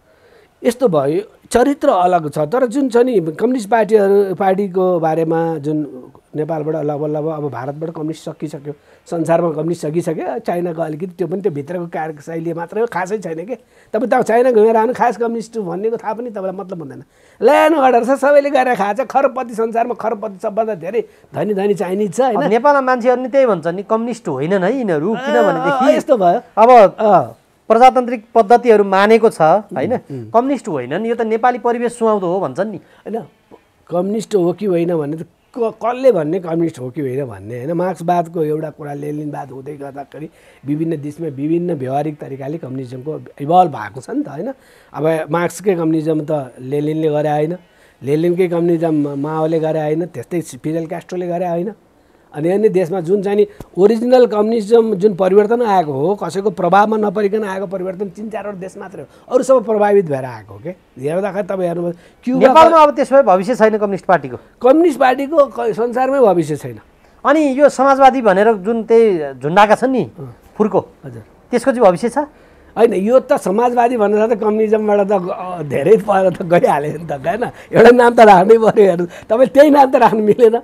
यस्तो भयो, चरित्र अलग छ, तर जुन छ नि कम्युनिस्ट पार्टीहरू पार्टीको बारेमा जुन नेपालबाट लगभग लगभग अब भारतबाट कम्युनिस्ट सकिसक्यो, संसारमा कम्युनिस्ट सकिसक्यो, चाइनाको अलिकति त्यो पनि त्यो भित्रको कार्यशैली मात्रै हो, खासै छैन कि। तपाईँ त चाइना घुमेर आउनु खास कम्युनिस्ट भन्नेको थाहा पनि तपाईँलाई मतलब हुँदैन। ल्यानु अर्डर छ, सबैले गरेर खान्छ, खरबपति संसारमा खरबपति सबभन्दा धेरै धनी धनी चाइनिज छ होइन। नेपालमा मान्छेहरू नि त्यही भन्छन् नि कम्युनिस्ट होइनन् है यिनीहरू, किनभनेदेखि यस्तो भयो अब प्रजातान्त्रिक पद्धतिहरू मानेको छ होइन, कम्युनिस्ट होइनन्, यो त नेपाली परिवेश सुहाउँदो हो भन्छन् नि होइन। कम्युनिस्ट हो कि होइन भन्ने त कसले भन्ने कम्युनिस्ट हो कि होइन भन्ने होइन। मार्क्सवादको एउटा कुरा लेनिनवाद हुँदै गर्दाखेरि विभिन्न देशमा विभिन्न व्यवहारिक तरिकाले कम्युनिजमको इभल्भ भएको छ नि त होइन। अब मार्क्सकै कम्युनिजम त लेनिनले गरे होइन, लेनिनकै कम्युनिजम माओले गरे होइन, त्यस्तै फिडेल क्यास्ट्रोले गरे होइन। अनि अन्य देशमा जुन चाहिँ नि ओरिजिनल कम्युनिजम जुन परिवर्तन आएको हो, कसैको प्रभावमा नपरिकन आएको परिवर्तन तिन चारवटा देश मात्रै हो, अरू सबै प्रभावित भएर आएको हो क्या। हेर्दाखेरि तपाईँ हेर्नुभयो क्युबा, नेपालमा अब त्यसो भए भविष्य छैन कम्युनिस्ट पार्टीको? कम्युनिस्ट पार्टीको संसारमै भविष्य छैन। अनि यो समाजवादी भनेर जुन त्यही झुन्डाका छन् नि फुर्को, हजुर, त्यसको चाहिँ भविष्य छ? होइन, यो त समाजवादी भनेर त कम्युनिजमबाट त धेरै पर त गइहाल्यो नि त होइन। एउटा नाम त राख्नै पऱ्यो, हेर्नु तपाईँ त्यही नाम त राख्नु मिलेन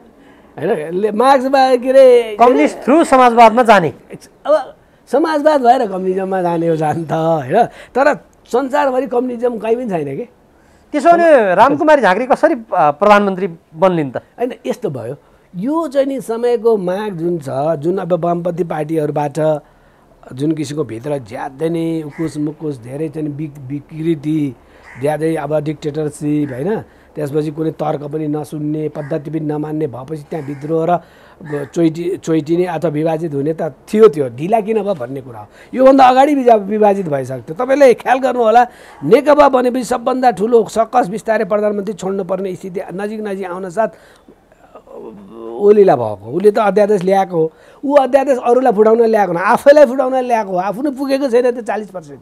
होइन। मार्क्सवाद के अरे कम्युनिस्ट थ्रु समाजवादमा जाने, अब समाजवाद भएर कम्युनिजममा जाने हो जान त होइन। तर संसारभरि कम्युनिजम कहीँ पनि छैन कि। त्यसो भने रामकुमारी झाँक्री कसरी प्रधानमन्त्री बन्लिन् त? होइन, यस्तो भयो, यो चाहिँ नि समयको माग जुन छ, जुन अब वामपन्थी पार्टीहरूबाट जुन किसिमको भित्र ज्यादै नै उकुस मुकुस धेरै चाहिँ विकृति, ज्यादै अब डिक्टेटरसिप होइन, त्यसपछि कुनै तर्क पनि नसुन्ने, पद्धति पनि नमान्ने भएपछि त्यहाँ विद्रोह र चोइटी चोइटिने अथवा विभाजित हुने त थियो। त्यो ढिला किन भयो भन्ने कुरा हो। योभन्दा अगाडि विभाजित भइसक्थ्यो। तपाईँले ख्याल गर्नु होला, नेकपा बनेपछि सबभन्दा ठुलो सकस बिस्तारै प्रधानमन्त्री छोड्नुपर्ने स्थिति नजिक नजिक आउन साथ ओलीलाई भएको। उसले त अध्यादेश ल्याएको हो, ऊ अध्यादेश अरूलाई फुटाउन ल्याएको, आफैलाई फुटाउन ल्याएको हो। आफू नै पुगेको छैन त्यो चालिस पर्सेन्ट,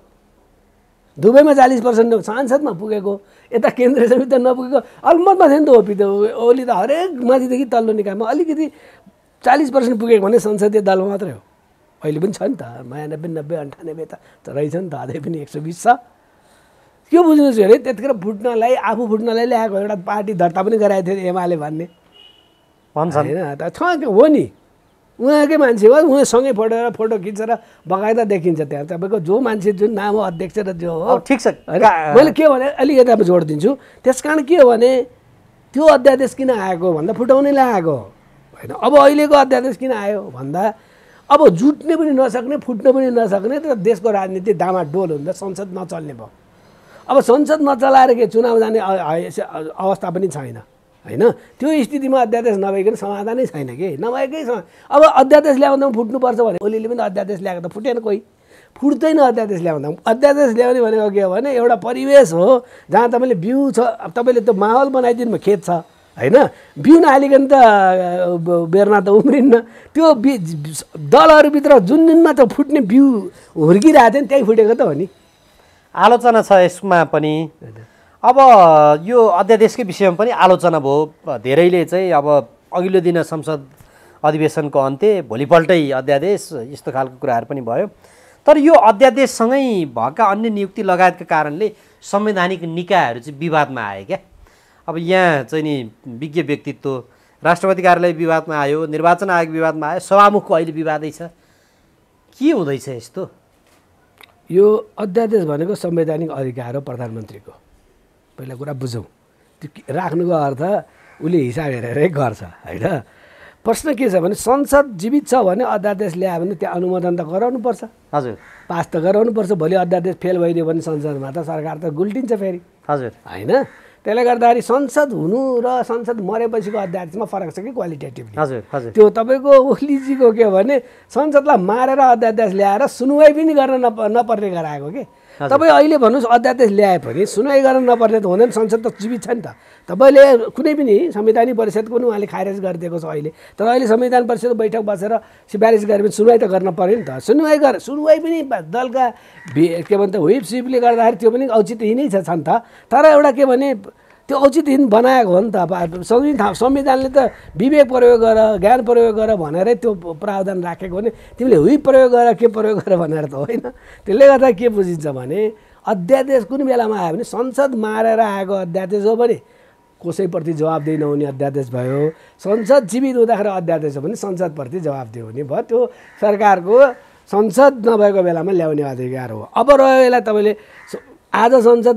दुबईमा चालिस पर्सेन्ट सांसदमा पुगेको, यता केन्द्रीय समिति नपुगेको, अलमतमा थियो नि त ओपी त। ओली त हरेक माथिदेखि तल्लो निकायमा अलिकति चालिस पर्सेन्ट पुगेको भने संसदीय दल मात्रै हो। अहिले पनि छ नि त, बयानब्बे नब्बे अन्ठानब्बे त रहेछ नि त, अझै पनि एक सौ बिस छ। के बुझ्नुहोस् अरे त्यतिखेर फुट्नलाई, आफू फुट्नलाई ल्याएको एउटा पार्टी दर्ता पनि गराएको थियो एमाले भन्ने भन्छ होइन त, छ हो नि, उहाँकै मान्छे हो, उहाँसँगै फोटो फोटो खिचेर बकाइदा देखिन्छ त्यहाँ। तपाईँको जो मान्छे जुन नाम हो अध्यक्ष र जो हो, ठिक छ। मैले के भने अलिकति अब जोड दिन्छु, त्यस कारण के हो भने त्यो अध्यादेश किन आएको भन्दा फुटाउनेलाई आएको होइन। अब अहिलेको अध्यादेश किन आयो भन्दा अब जुट्ने पनि नसक्ने, फुट्न पनि नसक्ने, तर देशको राजनीति डामाडोल हुन्छ, संसद नचल्ने भयो। अब संसद नचलाएर के चुनाव जाने अवस्था पनि छैन होइन। त्यो स्थितिमा अध्यादेश नभइकन समाधानै छैन कि, नभएकै छ। अब अध्यादेश ल्याउँदा फुट्नुपर्छ भने ओलीले पनि अध्यादेश ल्याएको त फुटेन, कोही फुट्दैन अध्यादेश ल्याउँदा। अध्यादेश ल्याउने भनेको के हो भने एउटा परिवेश हो जहाँ तपाईँले बिउ छ, तपाईँले त्यो माहौल बनाइदिनु खेत छ होइन, बिउ नहालिकन त बेर्ना त उम्रिन्न। त्यो बि दलहरूभित्र जुन जुनमा त फुट्ने बिउ हुर्किरहेको थियो नि त्यहीँ फुटेको त हो नि। आलोचना छ यसमा पनि। अब यो अध्यादेशकै विषयमा पनि आलोचना भयो, धेरैले चाहिँ अब अघिल्लो दिन संसद अधिवेशनको अन्त्य, भोलिपल्टै अध्यादेश, यस्तो खालको कुराहरू पनि भयो। तर यो अध्यादेशसँगै भएका अन्य नियुक्ति लगायतका कारणले संवैधानिक निकायहरू चाहिँ विवादमा आए क्या। अब यहाँ चाहिँ नि विज्ञ व्यक्तित्व, राष्ट्रपति कार्यालय विवादमा आयो, निर्वाचन आयोग विवादमा आयो, सभामुखको अहिले विवादै छ। के हुँदैछ यस्तो? यो अध्यादेश भनेको संवैधानिक अधिकार हो प्रधानमन्त्रीको, पहिला कुरा बुझौँ। त्यो राख्नुको अर्थ उसले हिसाब हेरेरै गर्छ होइन। प्रश्न के छ भने संसद जीवित छ भने अध्यादेश ल्यायो भने त्यहाँ अनुमोदन त गराउनुपर्छ, हजुर, पास त गराउनुपर्छ। भोलि अध्यादेश फेल भइदियो भने संसदमा त सरकार त गुल्टिन्छ फेरि। हजुर होइन। त्यसले गर्दाखेरि संसद हुनु र संसद मरेपछिको अध्यादेशमा फरक छ कि क्वालिटेटिभली। हजुर हजुर त्यो तपाईँको ओलीजीको के भने संसदलाई मारेर अध्यादेश ल्याएर सुनवाई पनि गर्न नप नपर्ने गराएको के। तपाईँ अहिले भन्नुहोस् अध्यादेश ल्याए पनि सुनवाई गर्न नपर्ने त हुँदैन, संसद त जीवित छ नि त। तपाईँले कुनै पनि संवैधानिक परिषदको पनि उहाँले खारेज गरिदिएको छ अहिले, तर अहिले संविधान परिषदको बैठक बसेर सिफारिस गरे पनि सुनवाई त गर्न पऱ्यो नि त। सुनवाई गर सुनवाई पनि दलका के भन्छ व्हिप सिपले गर्दाखेरि त्यो पनि औचित्यहीनै छ नि त। तर एउटा के भने त्यो औचित्यहीन बनाएको हो नि त। संविधान संविधानले त विवेक प्रयोग गर ज्ञान प्रयोग गर भनेरै त्यो प्रावधान राखेको भने तिमीले व्हिप प्रयोग गर के प्रयोग गर भनेर त होइन। त्यसले गर्दा के बुझिन्छ भने अध्यादेश कुन बेलामा आयो भने संसद मारेर आएको अध्यादेश हो भने कसैप्रति जवाबदेही नहुने अध्यादेश भयो। संसद जीवित हुँदाखेरि अध्यादेश हो भने संसदप्रति जवाबदेही हुने भयो। त्यो सरकारको संसद नभएको बेलामा ल्याउने अधिकार हो। अब रह्यो यसलाई तपाईँले आज संसद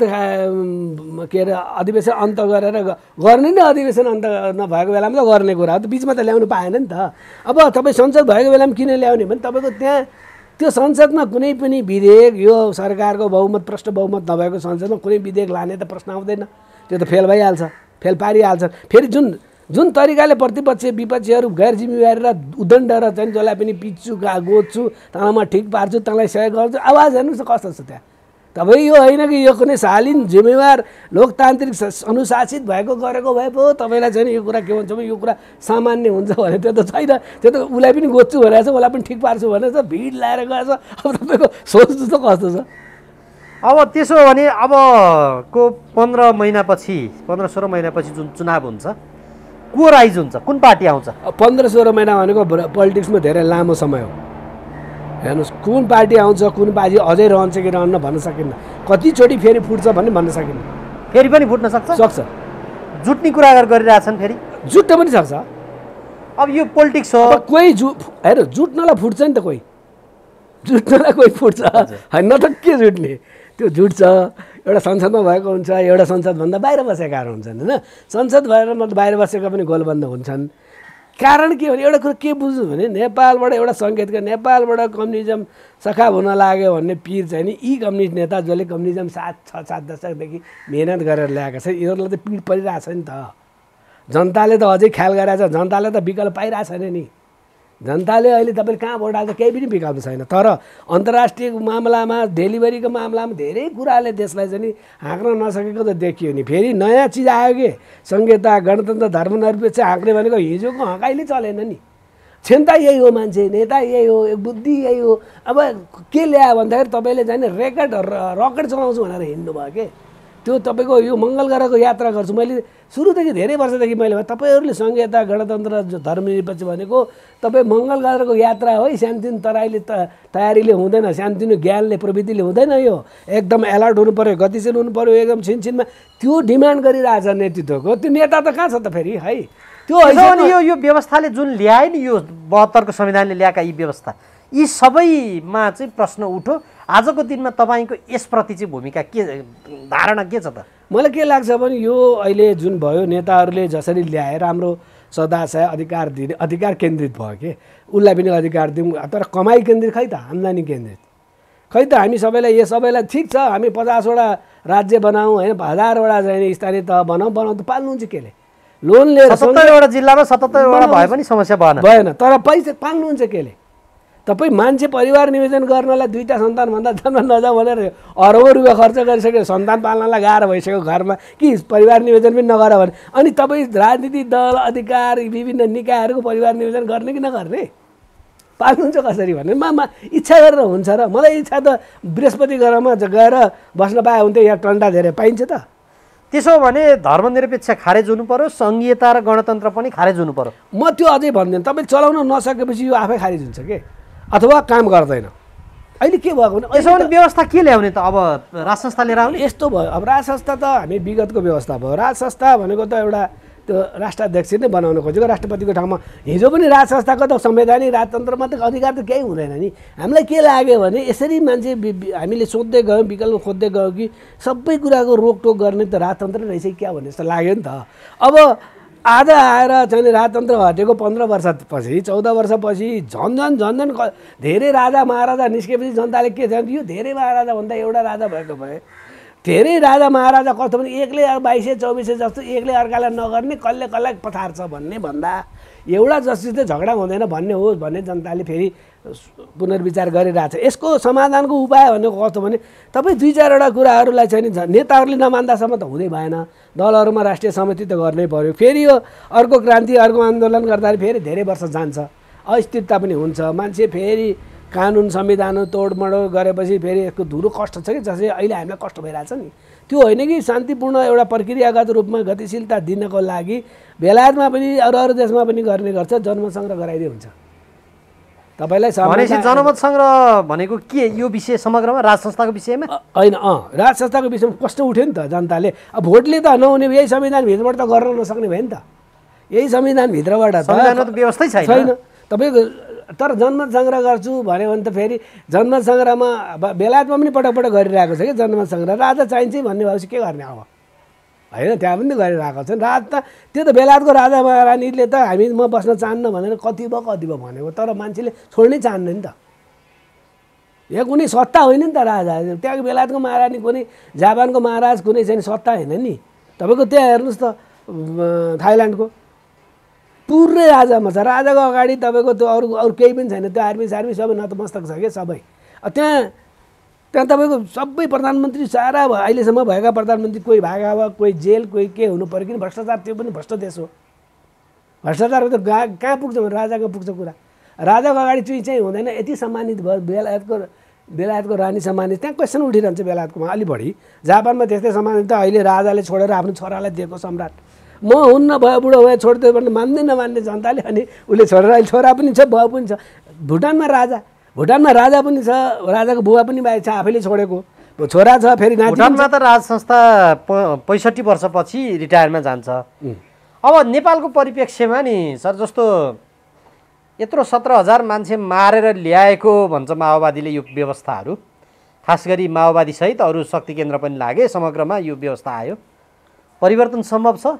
के अरे अधिवेशन अन्त गरेर गर्ने नै अधिवेशन अन्त नभएको बेलामा त गर्ने कुरा हो, त बिचमा त ल्याउनु पाएन नि त। अब तपाईँ संसद भएको बेलामा किन ल्याउने भने तपाईँको त्यहाँ त्यो संसदमा कुनै पनि विधेयक यो सरकारको बहुमत प्रष्ट बहुमत नभएको संसदमा कुनै विधेयक लाने त प्रश्न आउँदैन, त्यो त फेल भइहाल्छ, फेल पारिहाल्छ। फेरि जुन जुन तरिकाले प्रतिपक्ष विपक्षीहरू गैर जिम्मेवारी र उदण्ड र चाहिँ जसलाई पनि पिच्छु गा गोच्छु तँलाई म ठिक पार्छु तँलाई सहयोग गर्छु आवाज हेर्नुहोस् न कस्तो छ त्यहाँ। तपाईँ यो होइन कि यो कुनै शालीन जिम्मेवार लोकतान्त्रिक अनुशासित भएको गरेको भए पो तपाईँलाई चाहिँ यो कुरा के भन्छ भने यो कुरा सामान्य हुन्छ भने त्यो त छैन। त्यो त उसलाई पनि गोच्छु भनेको छ, उसलाई पनि ठिक पार्छु भनेको छ, भिड लाएर गएछ। अब तपाईँको सोच्नु त कस्तो छ। अब त्यसो हो भने अबको पन्ध्र महिनापछि पन्ध्र सोह्र महिनापछि जुन चुनाव हुन्छ को राइज हुन्छ, कुन पार्टी आउँछ? पन्ध्र सोह्र महिना भनेको पोलिटिक्समा धेरै लामो समय हो। हेर्नुहोस् कुन पार्टी आउँछ कुन पार्टी अझै रहन्छ कि रहन्न भन्न सकिन्न, कतिचोटि फेरि फुट्छ भन्ने भन्न सकिन्न। फेरि पनि फुट्न सक्छ सक्छ जुट्ने कुरा गरिरहेछन्, फेरि जुट्न पनि सक्छ। अब यो पोलिटिक्स हो। कोही जु हेर जुट्नलाई फुट्छ नि त, कोही जुट्नलाई कोही फुट्छ होइन त के जुट्ने, त्यो जुट्छ। एउटा संसदमा भएको हुन्छ, एउटा संसदभन्दा बाहिर बसेकाहरू हुन्छन् होइन। संसद भएर म बाहिर बसेका पनि गोलबन्द हुन्छन्। कारण के भने एउटा कुरो के बुझ्नु भने नेपालबाट एउटा सङ्केतका नेपालबाट कम्युनिजम सखा हुन लाग्यो भन्ने पिर चाहिँ नि यी कम्युनिस्ट नेता जसले कम्युनिजम सात छ सात दशकदेखि मेहनत गरेर ल्याएका छ यिनीहरूलाई त पिर परिरहेछ नि त। जनताले त अझै ख्याल गरेछ, जनताले त विकल्प पाइरहेको छैन नि। जनताले अहिले तपाईँले कहाँ भोट हाल्छ केही पनि विकल्प छैन। तर अन्तर्राष्ट्रिय मामलामा डेलिभरीको मामलामा धेरै कुराले देशलाई चाहिँ हाँक्न नसकेको त देखियो नि। फेरि नयाँ चिज आयो कि संहिता गणतन्त्र धर्मनिरपेक्ष हाँक्ने भनेको हिजोको हँकाइले चलेन नि। क्षमता यही हो, मान्छे नेता यही हो, बुद्धि यही हो। अब के ल्यायो भन्दाखेरि तपाईँले चाहिँ रेकर्ड रकेट चलाउँछु भनेर हिँड्नुभयो के। त्यो तपाईँको यो मङ्गल ग्रहको यात्रा गर्छु मैले सुरुदेखि धेरै वर्षदेखि मैले तपाईँहरूले संहिता गणतन्त्र धर्मनिरपेक्ष भनेको तपाईँ मङ्गल ग्रहको यात्रा हो, सानोतिनो तराईले त तयारीले हुँदैन, सानोतिनो ज्ञानले प्रविधिले हुँदैन। यो एकदम एलर्ट हुनु पऱ्यो, गतिशील हुनु पऱ्यो, एकदम छिनछिनमा त्यो डिमान्ड गरिरहेछ नेतृत्वको। त्यो नेता त कहाँ छ त फेरि है। त्यो यो यो व्यवस्थाले जुन ल्याए नि यो बहत्तरको संविधानले ल्याएका यी व्यवस्था यी सबैमा चाहिँ प्रश्न उठ्यो। आजको दिनमा तपाईँको यसप्रति चाहिँ भूमिका के धारणा के छ त? मलाई के लाग्छ भने यो अहिले जुन भयो नेताहरूले जसरी ल्याए राम्रो सदाशय अधिकार दिने अधिकार केन्द्रित भयो कि उसलाई पनि अधिकार दिउँ, तर कमाइ केन्द्रित खै त आम्दानी केन्द्रित खै त। हामी सबैलाई यो सबैलाई ठिक छ हामी पचासवटा राज्य बनाऊँ होइन, हजारवटा चाहिँ स्थानीय तह बनाऊँ बनाउँ त पाल्नुहुन्छ केले लोन लिएर सतहत्तरवटा जिल्लामा सतहत्तरवटा भए पनि समस्या भएन भएन तर पैसा पाल्नुहुन्छ केले? तपाईँ मान्छे परिवार नियोजन गर्नलाई दुईवटा सन्तानभन्दा जन्म नजाऊ भनेर अरबौँ रुपियाँ खर्च गरिसक्यो, सन्तान पाल्नलाई गाह्रो भइसक्यो घरमा कि परिवार नियोजन पनि नगर भने। अनि तपाईँ राजनीतिक दल अधिकार विभिन्न निकायहरूको परिवार नियोजन गर्ने कि नगर्ने? पाल्नुहुन्छ कसरी भने मामा इच्छा गरेर हुन्छ र। मलाई इच्छा त बृहस्पति ग्रहमा गएर बस्न पाए हुन्थ्यो, यहाँ टन्डा धेरै पाइन्छ त। त्यसो भने धर्मनिरपेक्ष खारेज हुनु पर्यो, संहिता र गणतन्त्र पनि खारेज हुनु पर्यो। म त्यो अझै भन्दैन, तपाईँ चलाउन नसकेपछि यो आफै खारेज हुन्छ के अथवा काम गर्दैन। अहिले के भएको भने यसो भने व्यवस्था के ल्याउने त? अब राज संस्था लिएर आउने यस्तो भयो। अब राज संस्था त हामी विगतको व्यवस्था भयो। राज संस्था भनेको त एउटा त्यो राष्ट्राध्यक्ष नै बनाउन खोजेको, राष्ट्रपतिको ठाउँमा हिजो पनि राज संस्थाको त संवैधानिक राजतन्त्रमा त अधिकार त केही हुँदैन नि। हामीलाई के लाग्यो भने यसरी मान्छे हामीले सोध्दै गयौँ, विकल्प खोज्दै गयौँ कि सबै कुराको रोकटोक गर्ने त राजतन्त्र रहेछ क्या भन्ने जस्तो लाग्यो नि त। अब आज आएर चाहिँ राजतन्त्र हटेको पन्ध्र वर्षपछि चौध वर्षपछि झन् झन् झन् झन् धेरै राजा महाराजा निस्केपछि जनताले के छ यो धेरै महाराजा भन्दा एउटा राजा भएको भए धेरै राजा महाराजा कस्तो भने एक्लै बाइसै चौबिसै जस्तो एक्लै अर्कालाई नगर्ने कसले कसलाई पठार्छ भन्ने भन्दा एउटा जस्टिसले झगडा हुँदैन भन्ने होस् भन्ने जनताले फेरि पुनर्विचार गरिरहेछ। यसको समाधानको उपाय भनेको कस्तो भने तपाईँ दुई चारवटा कुराहरूलाई चाहिँ नेताहरूले नमान्दासम्म त हुँदै भएन। दलहरूमा राष्ट्रिय सहमति त गर्नै पर्यो। फेरि यो अर्को क्रान्ति अर्को आन्दोलन गर्दाखेरि फेरि धेरै वर्ष जान्छ, अस्थिरता पनि हुन्छ। मान्छे फेरि कानुन संविधान तोडमोड गरेपछि फेरि यसको धुरो कष्ट छ कि जसरी अहिले हामीलाई कष्ट भइरहेछ नि, त्यो होइन कि शान्तिपूर्ण एउटा प्रक्रियागत रूपमा गतिशीलता दिनको लागि बेलायतमा पनि अरू अरू देशमा पनि गर्ने गर्छ, जनमत सङ्ग्रह गराइदिए हुन्छ। तपाईँलाई भनेपछि जनमत सङ्ग्रह भनेको के यो विषय समग्रमा राज संस्थाको विषयमा होइन? अँ राज संस्थाको विषयमा कष्ट उठ्यो नि त जनताले। अब भोटले त नहुने यही संविधानभित्रबाट त गर्न नसक्ने भयो नि त। यही संविधानभित्रबाट संविधानमा त व्यवस्थै छैन तपाईँको। तर जनमत सङ्ग्रह गर्छु भन्यो भने त फेरि जनमत सङ्ग्रहमा बेलायतमा पनि पटक पटक गरिरहेको छ कि जनमत सङ्ग्रह। राजा चाहिन्छ भन्ने भएपछि के गर्ने अब, होइन? त्यहाँ पनि गरिरहेको छ। राज त त्यो त बेलायतको राजा महारानीले त हामी म बस्न चाहन्न भनेर कति भयो कति भयो भनेको, तर मान्छेले छोड्नै चाहन्न नि त। यहाँ कुनै सत्ता होइन नि त राजा। त्यहाँको बेलायतको महारानी कुनै जापानको महाराज कुनै चाहिँ सत्ता होइन नि। तपाईँको त्यहाँ हेर्नुहोस् त थाइल्यान्डको पुरै राजामा छ। राजाको अगाडि तपाईँको त्यो अरू अरू केही पनि छैन। त्यो आर्मी सार्मी सबै नतमस्तक छ क्या सबै। त्यहाँ त्यहाँ तपाईँको सबै प्रधानमन्त्री सारा अहिलेसम्म भएका प्रधानमन्त्री कोही भागा भयो, कोही जेल, कोही के हुनु पऱ्यो। किन भ्रष्टाचार, त्यो पनि भ्रष्ट देश हो। भ्रष्टाचारको त गा कहाँ पुग्छ भने राजाको पुग्छ कुरा। राजाको अगाडि चुई चाहिँ हुँदैन। यति सम्मानित भयो बेलायतको बेलायतको रानी सम्मानित, त्यहाँ क्वेसन उठिरहन्छ बेलायतकोमा अलि बढी। जापानमा त्यस्तै सम्मानित त अहिले राजाले छोडेर आफ्नो छोरालाई दिएको सम्राट। म हुन्न भयो बुढो भयो छोडिदियो भने मान्दै नमान्ने जनताले, अनि उसले छोडेर अहिले छोरा पनि छ बुवा पनि छ। भुटानमा राजा भुटानमा राजा पनि छ, राजाको बुवा पनि बाहेक छ, आफैले छोडेको छोरा छ। फेरि भुटानमा त राज संस्था पैँसठी वर्षपछि रिटायरमा जान्छ। अब नेपालको परिप्रेक्ष्यमा नि सर, जस्तो यत्रो सत्र हजार मान्छे मारेर ल्याएको भन्छ माओवादीले यो व्यवस्थाहरू, खास गरी माओवादीसहित अरू शक्ति केन्द्र पनि लागे, समग्रमा यो व्यवस्था आयो, परिवर्तन सम्भव छ?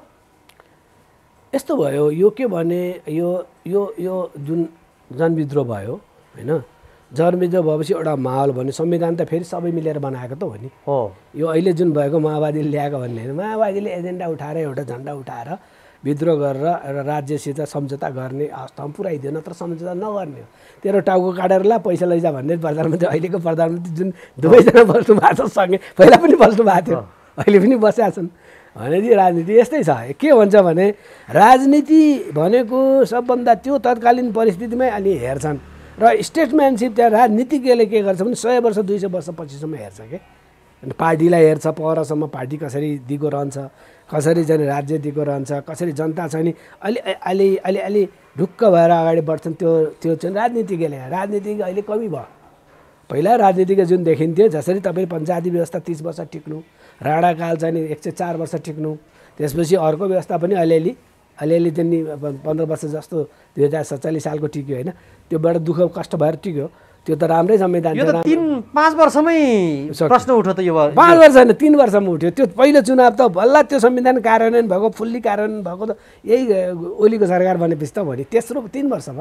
यस्तो भयो यो के भने यो यो यो जुन जनविद्रोह भयो होइन, जनविद्रोह भएपछि एउटा माहौल भन्ने संविधान त फेरि सबै मिलेर बनाएको त हो नि। हो यो अहिले जुन भएको माओवादीले ल्याएको भन्ने होइन, माओवादीले एजेन्डा उठाएर एउटा झन्डा उठाएर विद्रोह गरेर एउटा राज्यसित सम्झौता गर्ने अवस्थामा पुऱ्याइदियो, नत्र सम्झौता नगर्ने हो। तेरो टाउको काटेर ला पैसा लैजा भन्ने प्रधानमन्त्री, अहिलेको प्रधानमन्त्री जुन दुवैजना बस्नु भएको छ सँगै, पहिला पनि बस्नु भएको थियो, अहिले पनि बसेका छन्। भनेपछि राजनीति यस्तै छ। के भन्छ भने राजनीति भनेको सबभन्दा त्यो तत्कालीन परिस्थितिमै अलि हेर्छन् र स्टेटम्यानसिप। त्यहाँ राजनीतिज्ञले के गर्छ भने सय वर्ष दुई सय वर्ष पछिसम्म हेर्छ के, पार्टीलाई हेर्छ, पहरसम्म पार्टी कसरी दिगो रहन्छ, कसरी चाहिँ राज्य दिगो रहन्छ, कसरी जनता छ नि अलि अलि अलि अलि ढुक्क भएर अगाडि बढ्छन्। त्यो त्यो चाहिँ राजनीतिज्ञले। राजनीतिज्ञ अहिले कमी भयो। पहिला राजनीतिज्ञ जुन देखिन्थ्यो, जसरी तपाईँ पञ्चायती व्यवस्था तिस वर्ष टिक्नु, राणाकाल चाहिँ एक सय चार वर्ष टिक्नु, त्यसपछि अर्को व्यवस्था पनि अलिअलि अलिअलि चाहिँ पन्ध्र वर्ष जस्तो दुई हजार सत्तालिस सालको टिक्यो होइन। त्यो बडा दुःख कष्ट भएर टिक्यो। त्यो त राम्रै संविधान थियो। तिन पाँच वर्षमै प्रश्न उठ्यो त यो। पाँच वर्ष होइन, तिन वर्षमा उठ्यो। त्यो पहिलो चुनाव त बल्ल त्यो संविधान कार्यान्वयन भएको, फुल्ली कार्यान्वयन भएको त यही ओलीको सरकार बनेपछि त भयो नि। तेस्रो तीन वर्षमा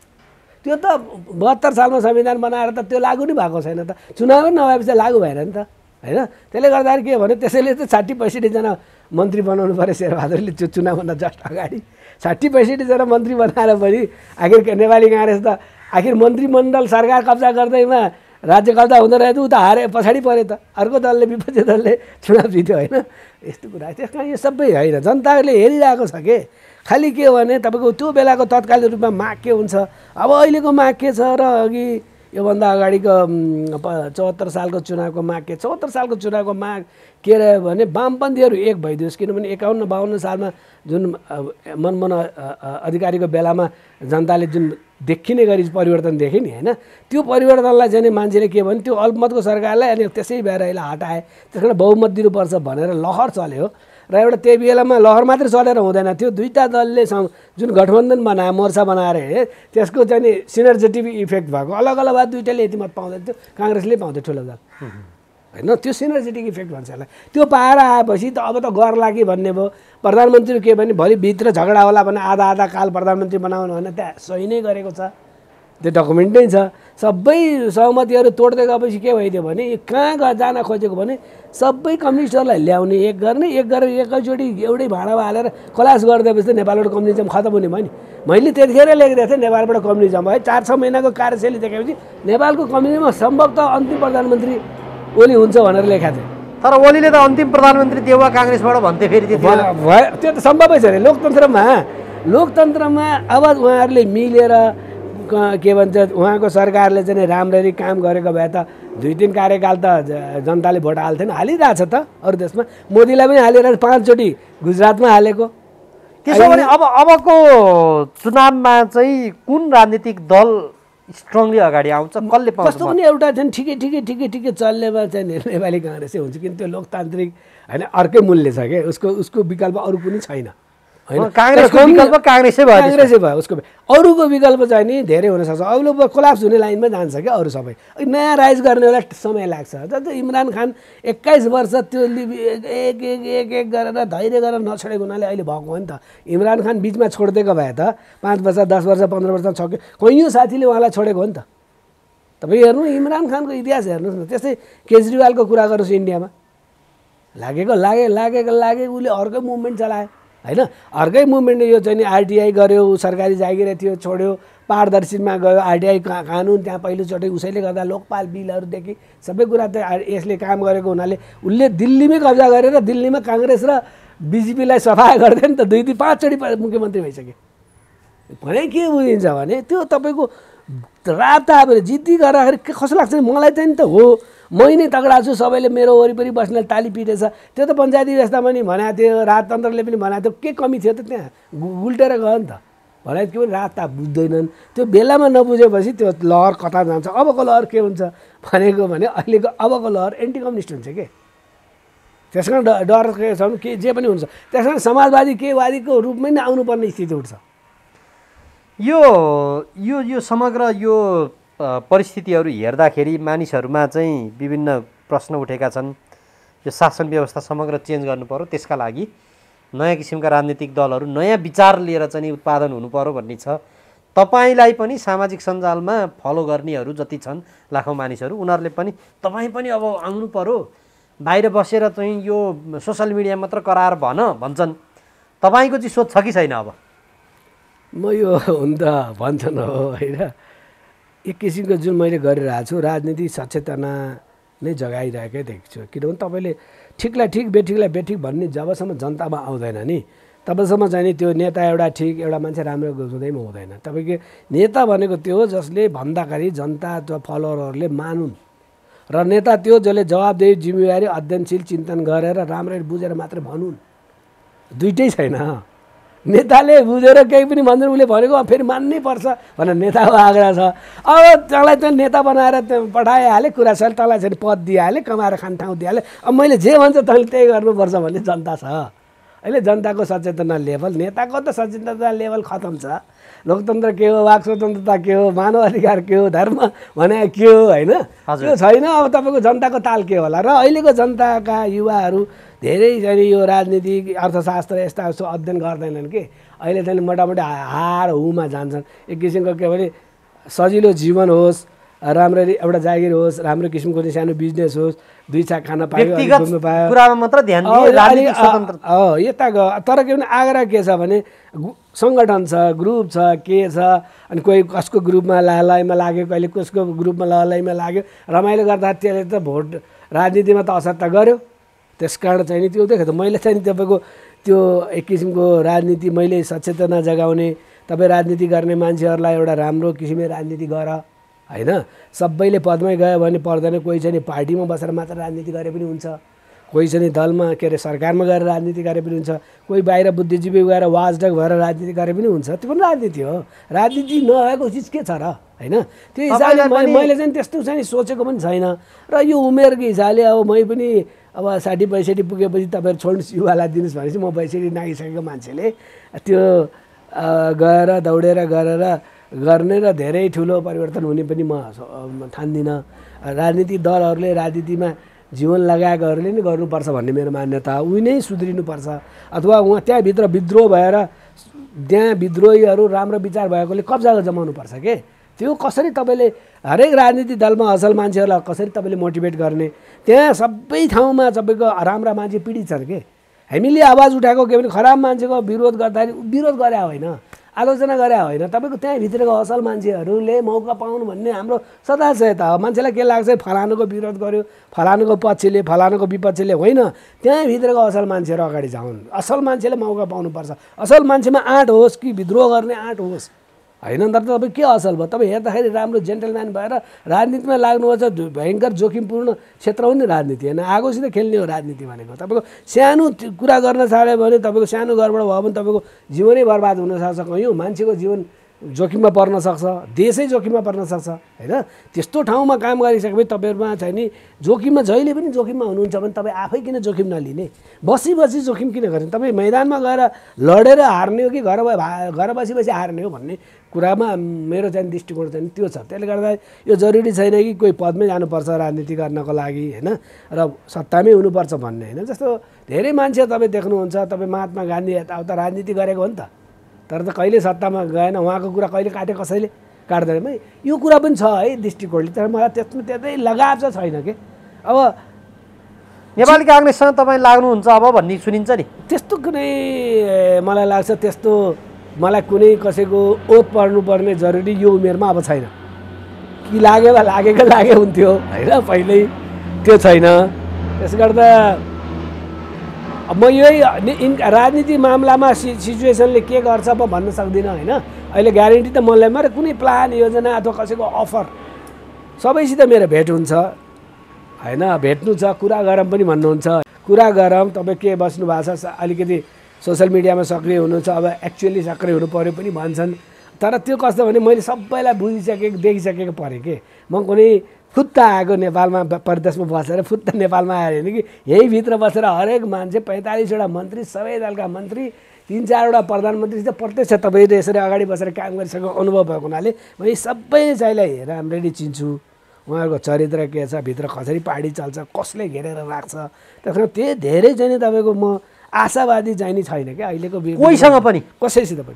त्यो त बहत्तर सालमा संविधान बनाएर त त्यो लागु नै भएको छैन त। चुनावै नभएपछि लागु भएन नि त होइन। त्यसले गर्दाखेरि के भने त्यसैले त साठी पैँसठीजना मन्त्री बनाउनु पऱ्यो शेरबहादुरले त्यो चुनावभन्दा जस्ट अगाडि। साठी पैँसठीजना मन्त्री बनाएर पनि आखिर नेपाली काङ्ग्रेस त आखिर मन्त्रीमण्डल सरकार कब्जा गर्दैमा राज्य कब्जा हुँदो रहेछ, ऊ त हारे पछाडि पऱ्यो त। अर्को दलले विपक्षी दलले चुनाव जित्यो होइन। यस्तो कुरा त्यस कारण यो सबै होइन, जनताले हेरिरहेको छ के। खालि के भने तपाईँको त्यो बेलाको तत्कालीन रूपमा माग के हुन्छ, अब अहिलेको माग के छ र अघि योभन्दा अगाडिको चौहत्तर सालको चुनावको माग के। चौहत्तर सालको चुनावको माग के रह्यो भने वामपन्थीहरू एक भइदियोस्। किनभने एकाउन्न बाहन्न सालमा जुन मनमोहन अधिकारीको बेलामा जनताले जुन देखिने गरी परिवर्तन देखे नि होइन, त्यो परिवर्तनलाई चाहिँ मान्छेले के भने त्यो अल्पमतको सरकारलाई अनि त्यसै भएर यसलाई हटाए। त्यस कारण बहुमत दिनुपर्छ भनेर लहर चल्यो र एउटा त्यही बेलामा लहर मात्रै चलेर हुँदैन थियो। दुईवटा दलले जुन गठबन्धन बनायो, मोर्चा बनाएर त्यसको चाहिँ नि सिनर्जेटिभ इफेक्ट भएको, अलग अलग भए दुइटाले यति मत पाउँदैन थियो, काङ्ग्रेसले पाउँथ्यो ठुलो दल होइन। त्यो सिनर्जेटिभ इफेक्ट भन्छ यसलाई। त्यो पाएर आएपछि त अब त गर्ला कि भन्ने भयो। प्रधानमन्त्री के भने भोलि भित्र झगडा होला भने आधा आधा काल प्रधानमन्त्री बनाउनु भने त्यहाँ सही नै गरेको छ। त्यो डकुमेन्ट नै छ। सबै सहमतिहरू तोड्दै गएपछि के भइदियो भने कहाँ ग जान खोजेको भने सबै कम्युनिस्टहरूलाई ल्याउने एक गर्ने एक गरेर एकैचोटि एउटै भाँडामा हालेर खलास गरिदिएपछि त नेपालबाट कम्युनिजम खतम हुने भयो नि। मैले त्यतिखेर लेखिदिएको थिएँ नेपालबाट कम्युनिजम भयो। चार छ महिनाको कार्यशैली देखेपछि नेपालको कम्युनिजममा सम्भवतः अन्तिम प्रधानमन्त्री ओली हुन्छ भनेर लेखाएको थिएँ। तर ओलीले त अन्तिम प्रधानमन्त्री देउवा काङ्ग्रेसबाट भन्थे फेरि त्यो भयो। त्यो त सम्भवै छ अरे लोकतन्त्रमा। लोकतन्त्रमा अब उहाँहरूले मिलेर के भन्छ उहाँको सरकारले चाहिँ राम्ररी काम गरेको भए त दुई तिन कार्यकाल त जनताले भोट हाल्थेन, हालिरहेछ त अरू देशमा। मोदीलाई पनि हालेर पाँचचोटि गुजरातमा हालेको। त्यसो भने अब अबको चुनावमा चाहिँ कुन राजनीतिक दल स्ट्रङली अगाडि आउँछ, कसले पाउँछ? कस्तो पनि एउटा चाहिँ ठिकै ठिकै ठिकै ठिकै चल्नेमा चाहिँ नेपाली काङ्ग्रेसै हुन्छ, किन त्यो लोकतान्त्रिक होइन अर्कै मूल्य छ क्या उसको। उसको विकल्प अरू पनि छैन होइन। काङ्ग्रेसको विकल्प काङ्ग्रेसै भयो, काङ्ग्रेसै भयो उसको। अरूको विकल्प चाहिँ नि धेरै हुनसक्छ। अहिलो कोलाप्स हुने लाइनमा जान्छ क्या अरू सबै। नयाँ राइज गर्नेलाई समय लाग्छ। जस्तो इमरान खान एक्काइस वर्ष त्यो एक एक एक एक गरेर धैर्य गरेर नछोडेको हुनाले अहिले भएको हो नि त। इमरान खान बिचमा छोडिदिएको भए त पाँच वर्ष दस वर्ष पन्ध्र वर्ष सक्यो, कैयौँ साथीले उहाँलाई छोडेको हो नि त। तपाईँ हेर्नु इमरान खानको इतिहास हेर्नुहोस् न। त्यस्तै केजरीवालको कुरा गर्नुहोस्, इन्डियामा लागेको लागे लागेको लागे उसले अर्कै मुभमेन्ट चलायो होइन। अर्कै मुभमेन्टले यो चाहिँ नि आरटिआई गर्यो, सरकारी जागिर थियो छोड्यो, पारदर्शीमा गयो आरटिआई कानुन त्यहाँ पहिलोचोटि उसैले गर्दा लोकपाल बिलहरूदेखि सबै कुरा त यसले काम गरेको हुनाले उसले दिल्लीमै कब्जा गरेर दिल्लीमा काङ्ग्रेस र बिजेपीलाई सफा गर्दै नि त दुई दुई पाँचचोटि मुख्यमन्त्री भइसक्यो। भने के बुझिन्छ भने त्यो तपाईँको राता अब जिद्दी गर्दाखेरि के कस्तो लाग्छ मलाई चाहिँ नि त हो मै नै तगडा छु, सबैले मेरो वरिपरि बस्नेले ताली पिटेछ। त्यो त पञ्चायती व्यवस्थामा नि भनेको थियो, राजतन्त्रले पनि भनेको थियो, के कमी थियो त त्यहाँ उल्टेर गयो नि त। भने के भने राजता बुझ्दैनन्। त्यो बेलामा नबुझेपछि त्यो लहर कता जान्छ। अबको लहर के हुन्छ भनेको भने अहिलेको अबको लहर एन्टी कम्युनिस्ट हुन्छ के। त्यस कारण डर के छ भने के जे पनि हुन्छ। त्यस कारण समाजवादी केवादीको रूपमै नै आउनुपर्ने स्थिति उठ्छ। यो यो यो समग्र यो परिस्थितिहरू हेर्दाखेरि मानिसहरूमा चाहिँ विभिन्न प्रश्न उठेका छन्। यो शासन व्यवस्था समग्र चेन्ज गर्नु पर्यो, त्यसका लागि नयाँ किसिमका राजनीतिक दलहरू नयाँ विचार लिएर चाहिँ उत्पादन हुनु पर्यो भन्ने छ। तपाईँलाई पनि सामाजिक सञ्जालमा फलो गर्नेहरू जति छन् लाखौँ मानिसहरू, उनीहरूले पनि तपाईँ पनि अब आउनु पर्यो, बाहिर बसेर चाहिँ यो सोसल मिडिया मात्र कराएर भन भन्छन्। तपाईँको चाहिँ सोच छ कि छैन? अब म यो हुन त भन्छन् हो होइन, एक किसिमको जुन मैले गरिरहेको छु राजनीति सचेतना नै जगाइरहेकै देख्छु। किनभने तपाईँले ठिकलाई ठिक बेठिकलाई बेठिक भन्ने जबसम्म जनतामा आउँदैन नि तबसम्म चाहिँ नि त्यो नेता एउटा ठिक एउटा मान्छे राम्रो हुँदैमा हुँदैन। तपाईँको नेता भनेको त्यो हो जसले भन्दाखेरि जनता अथवा फलोवरहरूले मानुन्, र नेता त्यो जसले जवाबदेही जिम्मेवारी अध्ययनशील चिन्तन गरेर राम्ररी बुझेर मात्र भनुन्। दुइटै छैन। नेताले बुझेर केही पनि भन्छन्, उसले भनेको फेरि मान्नै पर्छ भनेर नेताको आग्रह छ। अब तँलाई त नेता बनाएर पठाइहालेँ, कुरा छ तँलाई चाहिँ पद दिइहालेँ, कमाएर खाने ठाउँ दिइहालेँ, अब मैले जे भन्छ तैँले त्यही गर्नुपर्छ भन्ने जनता छ। अहिले जनताको सचेतना लेभल, नेताको त सचेतना लेभल खतम छ। लोकतन्त्र के हो, वाक स्वतन्त्रता के हो, मानव अधिकार के हो, धर्म भने के हो होइन, त्यो छैन। अब तपाईँको जनताको ताल के होला। र अहिलेको जनताका युवाहरू धेरै चाहिँ यो राजनीति अर्थशास्त्र यस्ता यस्तो अध्ययन गर्दैनन् कि अहिले चाहिँ मोटामोटी हार हुमा जान्छन्। एक किसिमको के भने सजिलो जीवन होस्, राम्ररी एउटा जागिर होस्, राम्रो किसिमको सानो बिजनेस होस्, दुई छाक खान पायो, घुम्नु पायो, कुरामा मात्र ध्यान दिए राजनीतिक स्वतन्त्र हो यता गयो। तर के भने आग्रह के छ भने सङ्गठन छ, ग्रुप छ, के छ, अनि कोही कसको ग्रुपमा लहलाइमा लाग्यो, कहिले कसको ग्रुपमा लहलाइमा लाग्यो, रमाइलो गर्दा त्यसले त भोट राजनीतिमा त असर त गर्यो। त्यस कारण चाहिँ नि त्यो देखेँ त मैले चाहिँ नि तपाईँको त्यो एक किसिमको राजनीति मैले सचेतना जगाउने, तपाईँ राजनीति गर्ने मान्छेहरूलाई एउटा राम्रो किसिमले राजनीति गर होइन। सबैले पदमै गयो भने पर्दैन, कोही चाहिँ नि पार्टीमा बसेर मात्र राजनीति गरे पनि हुन्छ, कोही चाहिँ दलमा के अरे सरकारमा गएर राजनीति गरे पनि हुन्छ, कोही बाहिर बुद्धिजीवी गएर वाचडग भएर राजनीति गरे पनि हुन्छ। त्यो पनि राजनीति हो। राजनीति नभएको चिज के छ र होइन। त्यो हिसाबले मैले चाहिँ त्यस्तो चाहिँ सोचेको पनि छैन। र यो उमेरको हिसाबले अब मै पनि अब साठी पैँसठी पुगेपछि तपाईँहरू छोड्नुहोस् युवालाई दिनुहोस् भनेपछि म पैँसठी नागिसकेको मान्छेले त्यो गएर दौडेर गरेर गर्ने र धेरै ठुलो परिवर्तन हुने पनि म ठान्दिनँ। राजनीतिक दलहरूले राजनीतिमा जीवन लगाएकोहरूले नै गर्नुपर्छ भन्ने मेरो मान्यता। उही नै सुध्रिनुपर्छ, अथवा उहाँ त्यहाँभित्र विद्रोह भएर त्यहाँ विद्रोहीहरू राम्रो विचार भएकोले कब्जा जमाउनुपर्छ के। त्यो कसरी तपाईँले हरेक राजनीतिक दलमा असल मान्छेहरूलाई कसरी तपाईँले मोटिभेट गर्ने, त्यहाँ सबै ठाउँमा तपाईँको राम्रा मान्छे पीडित छन् के। हामीले आवाज उठाएको के भने खराब मान्छेको विरोध गर्दाखेरि विरोध गरे होइन, आलोचना गरे होइन, तपाईँको त्यहाँभित्रको असल मान्छेहरूले मौका पाउनु भन्ने हाम्रो सदा छ। त मान्छेलाई के लाग्छ फलानुको विरोध गर्यो, फलानुको पक्षले फलानुको विपक्षले, होइन, त्यहाँभित्रको असल मान्छेहरू अगाडि जाउन्, असल मान्छेले मौका पाउनुपर्छ। असल मान्छेमा आँट होस् कि विद्रोह गर्ने आँट होस्, होइन तर तपाईँ के असल भयो। तपाईँ हेर्दाखेरि राम्रो जेन्टलम्यान भएर राजनीतिमा लाग्नुपर्छ। भयङ्कर जोखिमपूर्ण क्षेत्र हो नि राजनीति, होइन, आगोसित खेल्ने हो राजनीति भनेको। तपाईँको सानो कुरा गर्न थाल्यो भने तपाईँको सानो गडबड भयो भने तपाईँको जीवनै बर्बाद हुनसक्छ, कहीँ मान्छेको जीवन जोखिममा पर्न सक्छ, देशै जोखिममा पर्न सक्छ, होइन। त्यस्तो ठाउँमा काम गरिसकेपछि तपाईँहरूमा चाहिँ नि जोखिममा जहिले पनि जोखिममा हुनुहुन्छ भने तपाईँ आफै किन जोखिम नलिने, बसी बसी जोखिम किन गर्ने। तपाईँ मैदानमा गएर लडेर हार्ने हो कि घर घर बसी बसी हार्ने हो भन्ने कुरामा मेरो चाहिँ दृष्टिकोण चाहिँ त्यो छ। त्यसले गर्दा यो जरुरी छैन कि कोही पदमै जानुपर्छ राजनीति गर्नको लागि, होइन, र सत्तामै हुनुपर्छ भन्ने, होइन। जस्तो धेरै मान्छे तपाईँ देख्नुहुन्छ, तपाईँ महात्मा गान्धी यताउता राजनीति गरेको हो नि त, तर त कहिले सत्तामा गएन, उहाँको कुरा कहिले काटे कसैले काट्दैन। यो कुरा पनि छ है दृष्टिकोणले, तर मलाई त्यसमा त्यतै लगाव चाहिँ छैन के। अब नेपाली काङ्ग्रेससँग तपाईँ लाग्नुहुन्छ अब भन्ने सुनिन्छ नि, त्यस्तो कुनै मलाई लाग्छ, त्यस्तो मलाई कुनै कसैको ओत पर्नुपर्ने जरुरी यो उमेरमा अब छैन। कि लाग्यो वा लागेको लागे हुन्थ्यो, होइन, पहिल्यै त्यो छैन। त्यसले गर्दा म यही राजनीति मामलामा सि सिचुएसनले के गर्छ म भन्न सक्दिनँ, होइन। अहिले ग्यारेन्टी त मलाई मेरो कुनै प्लान योजना अथवा कसैको अफर सबैसित मेरो भेट हुन्छ, होइन, भेट्नु छ, कुरा गरौँ पनि भन्नुहुन्छ, कुरा गरौँ। तपाईँ के बस्नु भएको छ, अलिकति सोसियल मिडियामा सक्रिय हुनुहुन्छ, अब एक्चुअली सक्रिय हुनु पऱ्यो पनि भन्छन्। तर त्यो कस्तो भने मैले सबैलाई बुझिसकेको देखिसकेको परेँ कि म कुनै फुत्त आएको नेपालमा परदेशमा बसेर फुत्त नेपालमा आयो भने कि यही भित्र बसेर हरेक मान्छे पैँतालिसवटा मन्त्री, सबै दलका मन्त्री, तिन चारवटा प्रधानमन्त्रीसित प्रत्यक्ष तपाईँले यसरी अगाडि बसेर काम गरिसकेको अनुभव भएको हुनाले म यी सबै चाहिँलाई राम्ररी चिन्छु। उहाँहरूको चरित्र के छ, भित्र कसरी पार्टी चल्छ, कसले घेरेर राख्छ, त्यसमा त्यही धेरै चाहिँ तपाईँको म आशावादी चाहिँ नि छैन क्या अहिलेको कोहीसँग पनि, कसैसित पनि।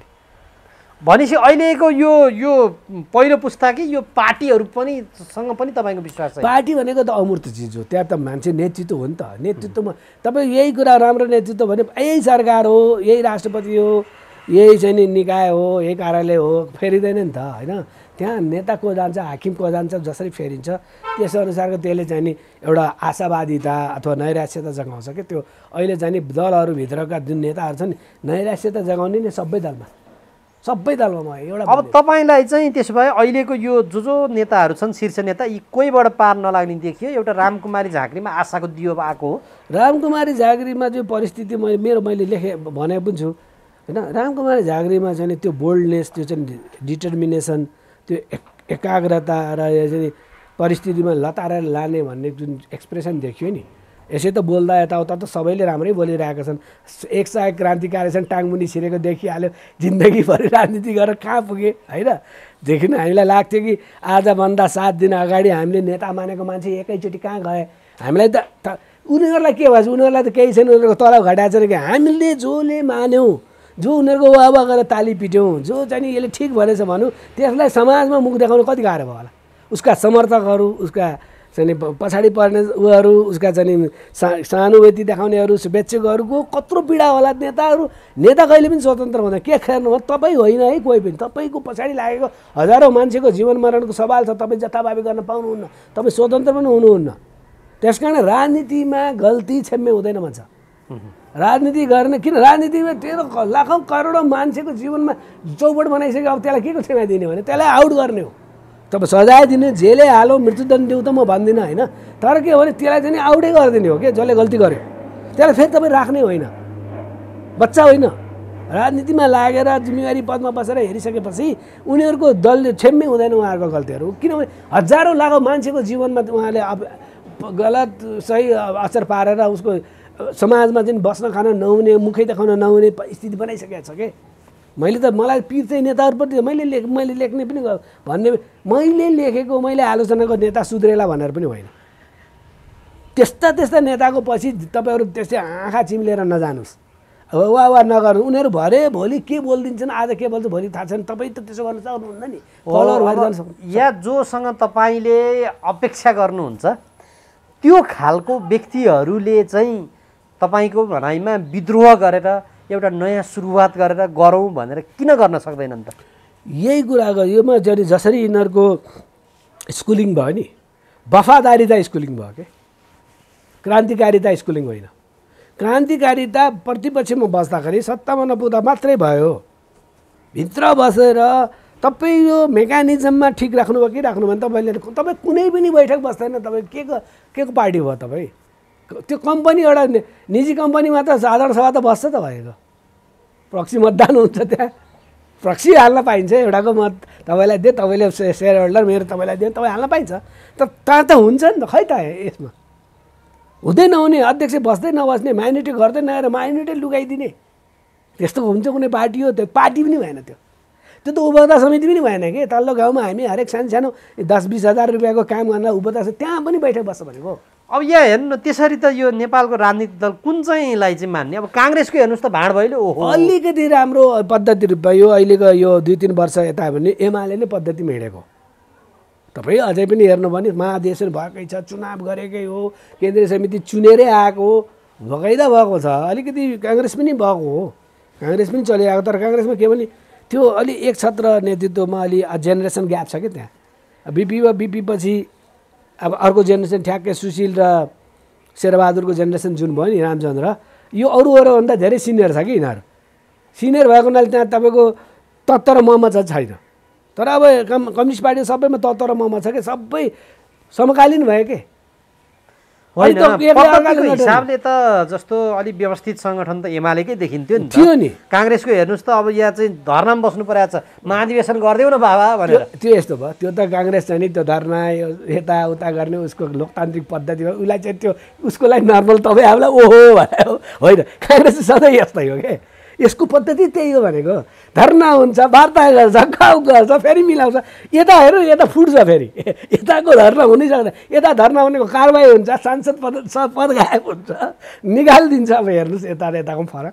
भनेपछि अहिलेको यो यो पहिलो पुस्ता कि यो पार्टीहरू पनि सँग पनि तपाईँको विश्वास छ? पार्टी भनेको त अमूर्त चिज हो, त्यहाँ त मान्छे नेतृत्व हो नि त। नेतृत्वमा तपाईँ यही कुरा राम्रो नेतृत्व भने यही सरकार हो, यही राष्ट्रपति हो, यही चाहिँ नि निकाय हो, यही कार्यालय हो, फेरिँदैन नि त, होइन। त्यहाँ नेता को जान्छ, हाकिम को जान्छ, जसरी फेरिन्छ त्यसअनुसारको त्यसले चाहिँ नि एउटा आशावादिता अथवा नैराश्यता जगाउँछ क्या। त्यो अहिले चाहिँ नि दलहरूभित्रका जुन नेताहरू छन् नैराश्यता जगाउने नै सबै दलमा, सबै दलमा म एउटा। अब तपाईँलाई चाहिँ त्यसो भए अहिलेको यो जो जो नेताहरू छन् शीर्ष नेता, यी कोहीबाट पार नलाग्ने देखियो? एउटा रामकुमारी झाँक्रीमा आशाको दियो आएको हो। रामकुमारी झाँक्रीमा जो परिस्थिति मैले मेरो मैले लेखेँ भनेको पनि छु, होइन। रामकुमारी झाँक्रीमा चाहिँ त्यो बोल्डनेस, त्यो चाहिँ डिटर्मिनेसन, त्यो एकाग्रता र चाहिँ परिस्थितिमा लतारेर लाने भन्ने जुन एक्सप्रेसन देखियो नि, यसै त बोल्दा यताउता त सबैले राम्रै बोलिरहेका छन्। एक सय क्रान्तिकारी छन्, टाङमुनि छिरेको देखिहाल्यो, जिन्दगीभरि राजनीति गरेर कहाँ पुगे, होइन। देखिन हामीलाई लाग्थ्यो कि आजभन्दा सात दिन अगाडि हामीले नेता मानेको मान्छे एकैचोटि कहाँ गए। हामीलाई त उनीहरूलाई के भएछ, उनीहरूलाई त केही छैन, उनीहरूको तलब घटाएको छैन कि हामीले जसले मान्यौँ, जो उनीहरूको वाह वाह गरेर ताली पिट्यौँ, जो चाहिँ नि यसले ठिक भनेछ भनौँ, त्यसलाई समाजमा मुख देखाउनु कति गाह्रो भयो होला। उसका समर्थकहरू, उसका चाहिँ पछाडि पर्ने उहरू, उसका चाहिँ सा सहानुभूति देखाउनेहरू, शुभेच्छुकहरूको कत्रो पीडा होला। नेताहरू नेता कहिले पनि स्वतन्त्र हुँदैन। के खेर्नु हो, तपाईँ होइन है, कोही पनि तपाईँको पछाडि लागेको हजारौँ मान्छेको जीवन मरणको सवाल छ। तपाईँ जथाभावी गर्न पाउनुहुन्न, तपाईँ स्वतन्त्र पनि हुनुहुन्न। त्यस कारण राजनीतिमा गल्ती क्षम्य हुँदैन भन्छ। राजनीति गर्ने किन, राजनीतिमा तेह्र लाखौँ करोडौँ मान्छेको जीवनमा चौपट बनाइसक्यो, अब त्यसलाई के को क्षमा दिने भने त्यसलाई आउट गर्ने हो। तपाईँ सजाय दिने, जेलै हालो, मृत्युदण्ड दिउँ त म भन्दिनँ, होइन। तर के हो भने त्यसलाई चाहिँ आउटै गरिदिने हो कि जसले गल्ती गर्यो, त्यसलाई फेरि तपाईँ राख्ने होइन, बच्चा होइन। राजनीतिमा लागेर जिम्मेवारी पदमा बसेर हेरिसकेपछि उनीहरूको दलले क्षम्य हुँदैन उहाँहरूको गल्तीहरू, किनभने हजारौँ लाखौँ मान्छेको जीवनमा उहाँले अब गलत सही असर पारेर उसको समाजमा चाहिँ बस्न खान नहुने, मुखै देखाउन नहुने स्थिति बनाइसकेको छ कि। मैले त मलाई पीर चाहिँ नेताहरूप्रति मैले लेख मैले लेख्ने पनि भन्ने, मैले लेखेको मैले आलोचनाको नेता सुध्रेला भनेर पनि होइन। त्यस्ता त्यस्ता नेताको पछि तपाईँहरू त्यस्तै आँखा चिम्लेर नजानुहोस्। वा वा नगर्नु उनीहरू भरे भोलि के बोलिदिन्छन् आज के बोल्छ भोलि थाहा छैन तपाईँ त त्यसो गर्न सक्नुहुन्न नि फलोअर भएर जान सक्नु या जोसँग तपाईँले अपेक्षा गर्नुहुन्छ त्यो खालको व्यक्तिहरूले चाहिँ तपाईँको भनाइमा विद्रोह गरेर एउटा नयाँ सुरुवात गरेर गरौँ भनेर किन गर्न सक्दैनन् त यही कुरा योमा जरि जसरी यिनीहरूको स्कुलिङ भयो नि वफादारिता स्कुलिङ भयो के क्रान्तिकारिता स्कुलिङ होइन क्रान्तिकारिता प्रतिपक्षमा बस्दाखेरि सत्तामा नपुग्दा मात्रै भयो भित्र बसेर तपाईँ यो मेकानिजममा ठिक राख्नुभयो कि राख्नु भने तपाईँले तपाईँ कुनै पनि बैठक बस्दैन तपाईँ के को के को पार्टी भयो तपाईँ त्यो कम्पनी एउटा निजी कम्पनीमा त साधारण सभा त बस्छ त भएको प्रक्सी मतदान हुन्छ त्यहाँ प्रक्सी हाल्न पाइन्छ एउटाको मत तपाईँलाई दिए तपाईँले सेयर होल्डर मेरो तपाईँलाई दिए तपाईँ हाल्न पाइन्छ त त्यहाँ त हुन्छ नि त खै त यसमा हुँदै नहुने अध्यक्ष बस्दै नबस्ने माइनोरिटी गर्दै नआएर माइनोरिटी लुगाइदिने त्यस्तो हुन्छ कुनै पार्टी हो त्यो पार्टी पनि भएन त्यो त्यो त उपभोक्ता समिति पनि भएन कि तल्लो गाउँमा हामी हरेक सानो सानो दस बिस हजार रुपियाँको काम गर्न उपभोक्ता त्यहाँ पनि बैठक बस्छ भनेको अब यहाँ हेर्नु न त्यसरी त यो नेपालको राजनीतिक दल कुन चाहिँलाई चाहिँ मान्ने अब काङ्ग्रेसको हेर्नुहोस् त भाँड भइले ओहो अलिकति राम्रो पद्धति यो अहिलेको यो दुई तिन वर्ष यता भने एमाले नै पद्धति हिँडेको तपाईँ अझै पनि हेर्नु भने महाधिवेशन भएकै छ चुनाव गरेकै हो केन्द्रीय समिति चुनेरै आएको हो भगाइदा भएको छ अलिकति काङ्ग्रेस पनि भएको हो काङ्ग्रेस पनि चलिआएको तर काङ्ग्रेसमा के भने त्यो अलि एक छत्र नेतृत्वमा अलि जेनेरेसन ग्याप छ कि त्यहाँ बिपी वा बिपी पछि अब अर्को जेनेरेसन ठ्याक्कै सुशील र शेरबहादुरको जेनेरेसन जुन भयो नि रामचन्द्र यो अरू अरूभन्दा धेरै सिनियर छ कि यिनीहरू सिनियर भएको हुनाले त्यहाँ तपाईँको तत्त्व र ममा चाहिँ छैन तर अब कम कम्युनिस्ट पार्टी सबैमा तत्त्व र ममा छ कि सबै समकालीन भयो के होइन पद्धतिको हिसाबले त जस्तो अलिक व्यवस्थित सङ्गठन त एमालेकै देखिन्थ्यो नि थियो नि काङ्ग्रेसको हेर्नुहोस् त अब यहाँ चाहिँ धर्नामा बस्नु परेको छ महाधिवेशन गरिदेऊ न बाबा भनेर त्यो यस्तो भयो त्यो त काङ्ग्रेस चाहिँ नि त्यो धर्ना यताउता गर्ने उसको लोकतान्त्रिक पद्धति भयो उसलाई चाहिँ त्यो उसको लागि नर्मल तपाईँ हामीलाई ओहो भयो होइन काङ्ग्रेस सधैँ यस्तै हो क्या यसको पद्धति त्यही हो भनेको धर्ना हुन्छ वार्ता गर्छ गाउँ गर्छ फेरि मिलाउँछ यता हेर्नु यता फुट्छ फेरि यताको धर्ना हुनै सक्दैन यता धर्ना भनेको कारबाही हुन्छ सांसद पद पद गायब हुन्छ निकालिदिन्छ अब हेर्नुहोस् यता र यताको फरक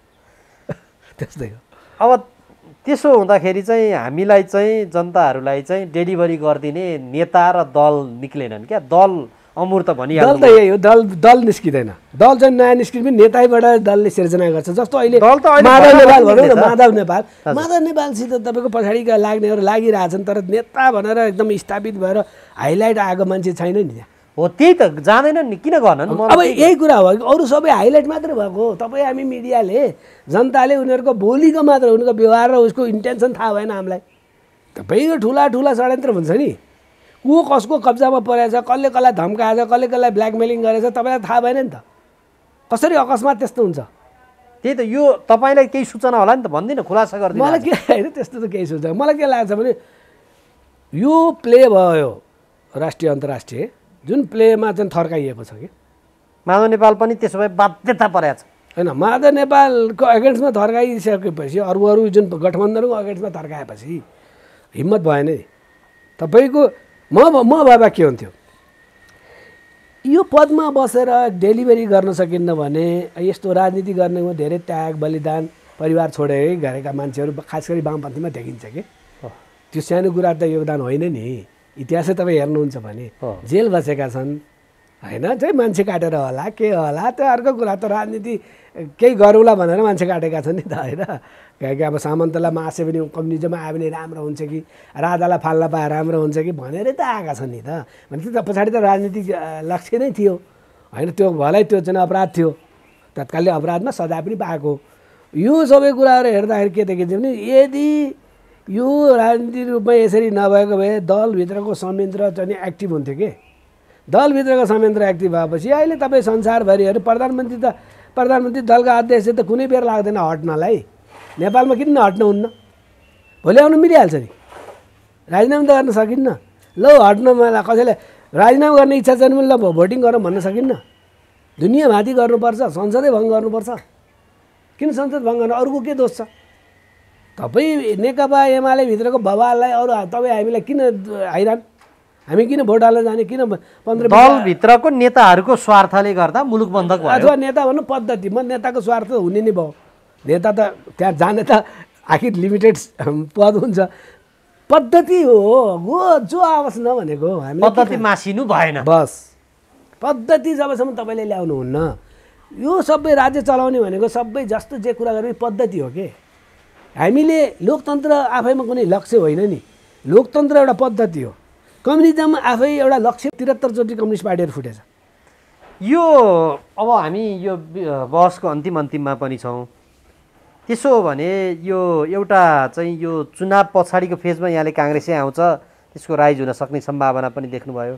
त्यस्तै हो अब त्यसो हुँदाखेरि चाहिँ हामीलाई चाहिँ जनताहरूलाई चाहिँ डेलिभरी गरिदिने नेता र दल निक्लेनन् क्या दल अमूर्त भनिहाल्नु दल त यही हो दल दल निस्किँदैन दल चाहिँ नयाँ निस्किने पनि नेतैबाट दलले सिर्जना गर्छ जस्तो अहिले माधव नेपाल भनौँ न माधव नेपाल माधव नेपालसित तपाईँको पछाडिका लाग्नेहरू लागिरहेछन् तर नेता भनेर एकदम स्थापित भएर हाइलाइट आएको मान्छे छैन नि त्यहाँ हो त्यही त जाँदैनन् नि किन गर्नन् अब यही कुरा हो कि अरू सबै हाइलाइट मात्रै भएको तपाईँ हामी मिडियाले जनताले उनीहरूको बोलीको मात्र उनीहरूको व्यवहार र उसको इन्टेन्सन थाहा भएन हामीलाई तपाईँको ठुला ठुला षड्यन्त्र हुन्छ नि को कसको कब्जामा परेछ कसले कसलाई धम्काएछ कसले कसलाई ब्ल्याकमेलिङ गरेछ तपाईँलाई थाहा भएन नि त कसरी अकस्मात त्यस्तो हुन्छ त्यही त यो तपाईँलाई केही सूचना होला नि त भन्दिनँ खुलासा गरिदिनु मलाई के होइन त्यस्तो त केही सूचना मलाई के लाग्छ भने यो प्ले भयो राष्ट्रिय अन्तर्राष्ट्रिय जुन प्लेमा चाहिँ थर्काइएको छ कि माधव नेपाल पनि त्यसो भए बाध्यता परेको छ होइन माधव नेपालको अगेन्स्टमा थर्काइसकेपछि अरू अरू जुन गठबन्धनको अगेन्स्टमा थर्काएपछि हिम्मत भएन नि तपाईँको म म बाबा के हुन्थ्यो यो पदमा बसेर डेलिभरी गर्न सकिन्न भने यस्तो राजनीति गर्नेमा धेरै त्याग बलिदान परिवार छोडेर गरेका मान्छेहरू खास गरी वामपन्थीमा देखिन्छ कि त्यो सानो कुरा त योगदान होइन नि इतिहासै तपाईँ हेर्नुहुन्छ भने जेल बसेका छन् होइन चाहिँ मान्छे काटेर होला के होला त्यो अर्को कुरा त राजनीति केही गरौँला भनेर मान्छे काटेका छन् नि त होइन किनकि अब सामन्तलाई मासे पनि कम्युनिजममा आयो भने राम्रो हुन्छ कि राजालाई फाल्न पाए राम्रो हुन्छ कि भनेरै त आएका छन् नि त भने त पछाडि त राजनीतिक लक्ष्य नै थियो होइन त्यो भलै त्यो चाहिँ अपराध थियो तत्कालीन अपराधमा सजाय पनि पाएको यो सबै कुराहरू हेर्दाखेरि के देखिन्छ भने यदि यो राजनीतिक रूपमा यसरी नभएको भए दलभित्रको संयन्त्र चाहिँ एक्टिभ हुन्थ्यो कि दलभित्रको संयन्त्र एक्टिभ भएपछि अहिले तपाईँ संसारभरिहरू प्रधानमन्त्री त प्रधानमन्त्री दलका अध्यक्ष त कुनै बेर लाग्दैन हट्नलाई नेपालमा किन हट्नुहुन्न भोलि आउनु मिलिहाल्छ नि राजीनामा त गर्न सकिन्न ल हट्न मलाई कसैले राजीनामा गर्ने इच्छा छैन भने ल भोटिङ गरौँ भन्न सकिन्न दुनियाँभाती गर्नुपर्छ संसदै भङ्ग गर्नुपर्छ किन संसद भङ्ग गर्नु अरूको के दोष छ तपाईँ नेकपा एमाले भित्रको बवाललाई अरू तपाईँ हामीलाई किन हैरान हामी किन भोट हाल्न जाने किन पन्ध्र दलभित्रको नेताहरूको स्वार्थले गर्दा मुलुक बन्धक भयो अथवा नेता भन्नु पद्धति म नेताको स्वार्थ हुने नै भयो नेता त त्यहाँ जाने त आखिर लिमिटेड पद हुन्छ, पद्धति हो हो जो आवश्यक नभनेको हामी पद्धति मासिनु भएन। बस पद्धति जबसम्म तपाईँले ल्याउनुहुन्न, यो सबै राज्य चलाउने भनेको सबै जस्तो जे कुरा गर्ने पद्धति हो के। हामीले लोकतन्त्र आफैमा कुनै लक्ष्य होइन नि, लोकतन्त्र एउटा पद्धति हो। कम्युनिजम आफै एउटा लक्ष्य, त्रिहत्तरचोटि कम्युनिस्ट पार्टीहरू फुटेछ। यो अब हामी यो बहसको अन्तिम अन्तिममा पनि छौँ। त्यसो हो भने यो एउटा चाहिँ यो चुनाव पछाडिको फेजमा यहाँले काङ्ग्रेसै आउँछ त्यसको राइज हुन सक्ने सम्भावना पनि देख्नुभयो।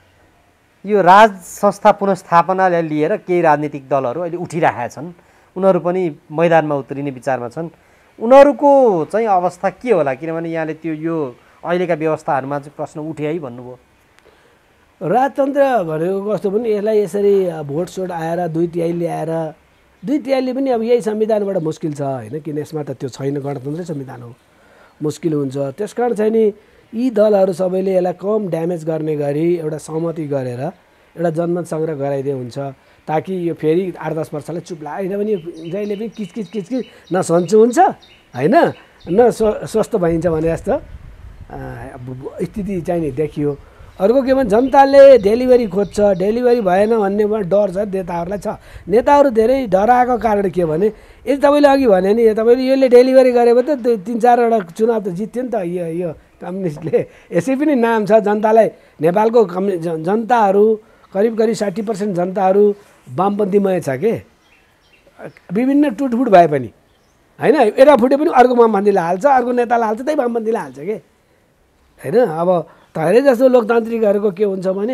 यो राज संस्था पुनस्थापनालाई लिएर केही राजनीतिक दलहरू अहिले उठिरहेका छन्, उनीहरू पनि मैदानमा उत्रिने विचारमा छन्। उनीहरूको चाहिँ अवस्था के होला? किनभने यहाँले त्यो यो अहिलेका व्यवस्थाहरूमा चाहिँ प्रश्न उठे है भन्नुभयो। राजतन्त्र भनेको कस्तो पनि यसलाई यसरी भोट सोट आएर दुई तिहाई ल्याएर, दुई तिहाईले पनि अब यही संविधानबाट मुस्किल छ होइन, किन यसमा त त्यो छैन, गणतन्त्रै संविधान हो, मुस्किल हुन्छ। त्यस कारण चाहिँ नि यी दलहरू सबैले यसलाई कम ड्यामेज गर्ने गरी एउटा सहमति गरेर एउटा जनमत सङ्ग्रह गराइदिए हुन्छ, ताकि यो फेरि आठ दस वर्षलाई चुप लागेन भने जहिले पनि किचकिच किचकिच न सन्चो हुन्छ होइन, न स्व स्वस्थ भइन्छ भने जस्तो स्थिति चाहिँ नि देखियो। अर्को के भने जनताले डेलिभरी खोज्छ, डेलिभरी भएन भन्नेमा डर छ नेताहरूलाई छ। नेताहरू धेरै डराएको कारण के भने यदि तपाईँले अघि भने नि तपाईँले यसले डेलिभरी गरेको त तिन चारवटा चुनाव त जित्थ्यो नि त यो यो कम्युनिस्टले। यसै पनि नाम छ जनतालाई, नेपालको कम्यु जनताहरू करिब करिब साठी पर्सेन्ट जनताहरू वामपन्थीमय छ के, विभिन्न टुटफुट भए पनि होइन, एउटा फुटे पनि अर्को वामपन्थीलाई हाल्छ, अर्को नेतालाई हाल्छ, त्यही वामपन्थीलाई हाल्छ के होइन। अब धेरै जस्तो लोकतान्त्रिकहरूको के हुन्छ भने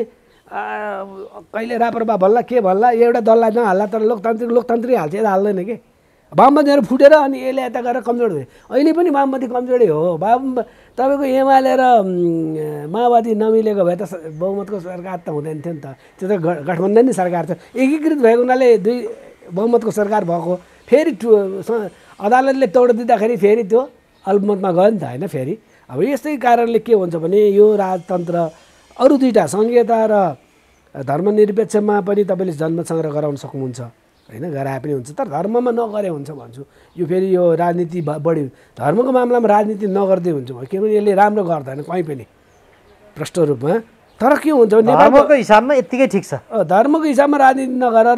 कहिले राप्रपा भन्ला के भन्ला, एउटा दललाई नहाल्ला तर लोकतान्त्रिक लोकतान्त्रिक हाल्छ, यता हाल्दैन के। वामपन्थीहरू फुटेर अनि यसले यता गएर कमजोर हुने, अहिले पनि वामपन्थी कमजोरै हो। वाम तपाईँको एमाले र माओवादी नमिलेको भए त बहुमतको सरकार त हुँदैन थियो नि त, त्यो त गठबन्धन नै सरकार छ। एकीकृत भएको हुनाले दुई बहुमतको सरकार भएको, फेरि अदालतले तोड दिँदाखेरि फेरि त्यो अल्पमतमा गयो नि त होइन। फेरि अब यस्तै कारणले के हुन्छ भने यो राजतन्त्र अरू दुईवटा सङ्घीयता र धर्मनिरपेक्षमा पनि तपाईँले जनमत सङ्ग्रह गराउन सक्नुहुन्छ होइन, गराए पनि हुन्छ, तर धर्ममा नगरे हुन्छ भन्छु। यो फेरि यो राजनीति बढी धर्मको मामलामा राजनीति नगर्दै हुन्छ, किनभने यसले राम्रो गर्दैन कहीँ पनि प्रष्ट रूपमा। तर के हुन्छ भने धर्मको हिसाबमा यत्तिकै ठिक छ, धर्मको हिसाबमा राजनीति नगरेर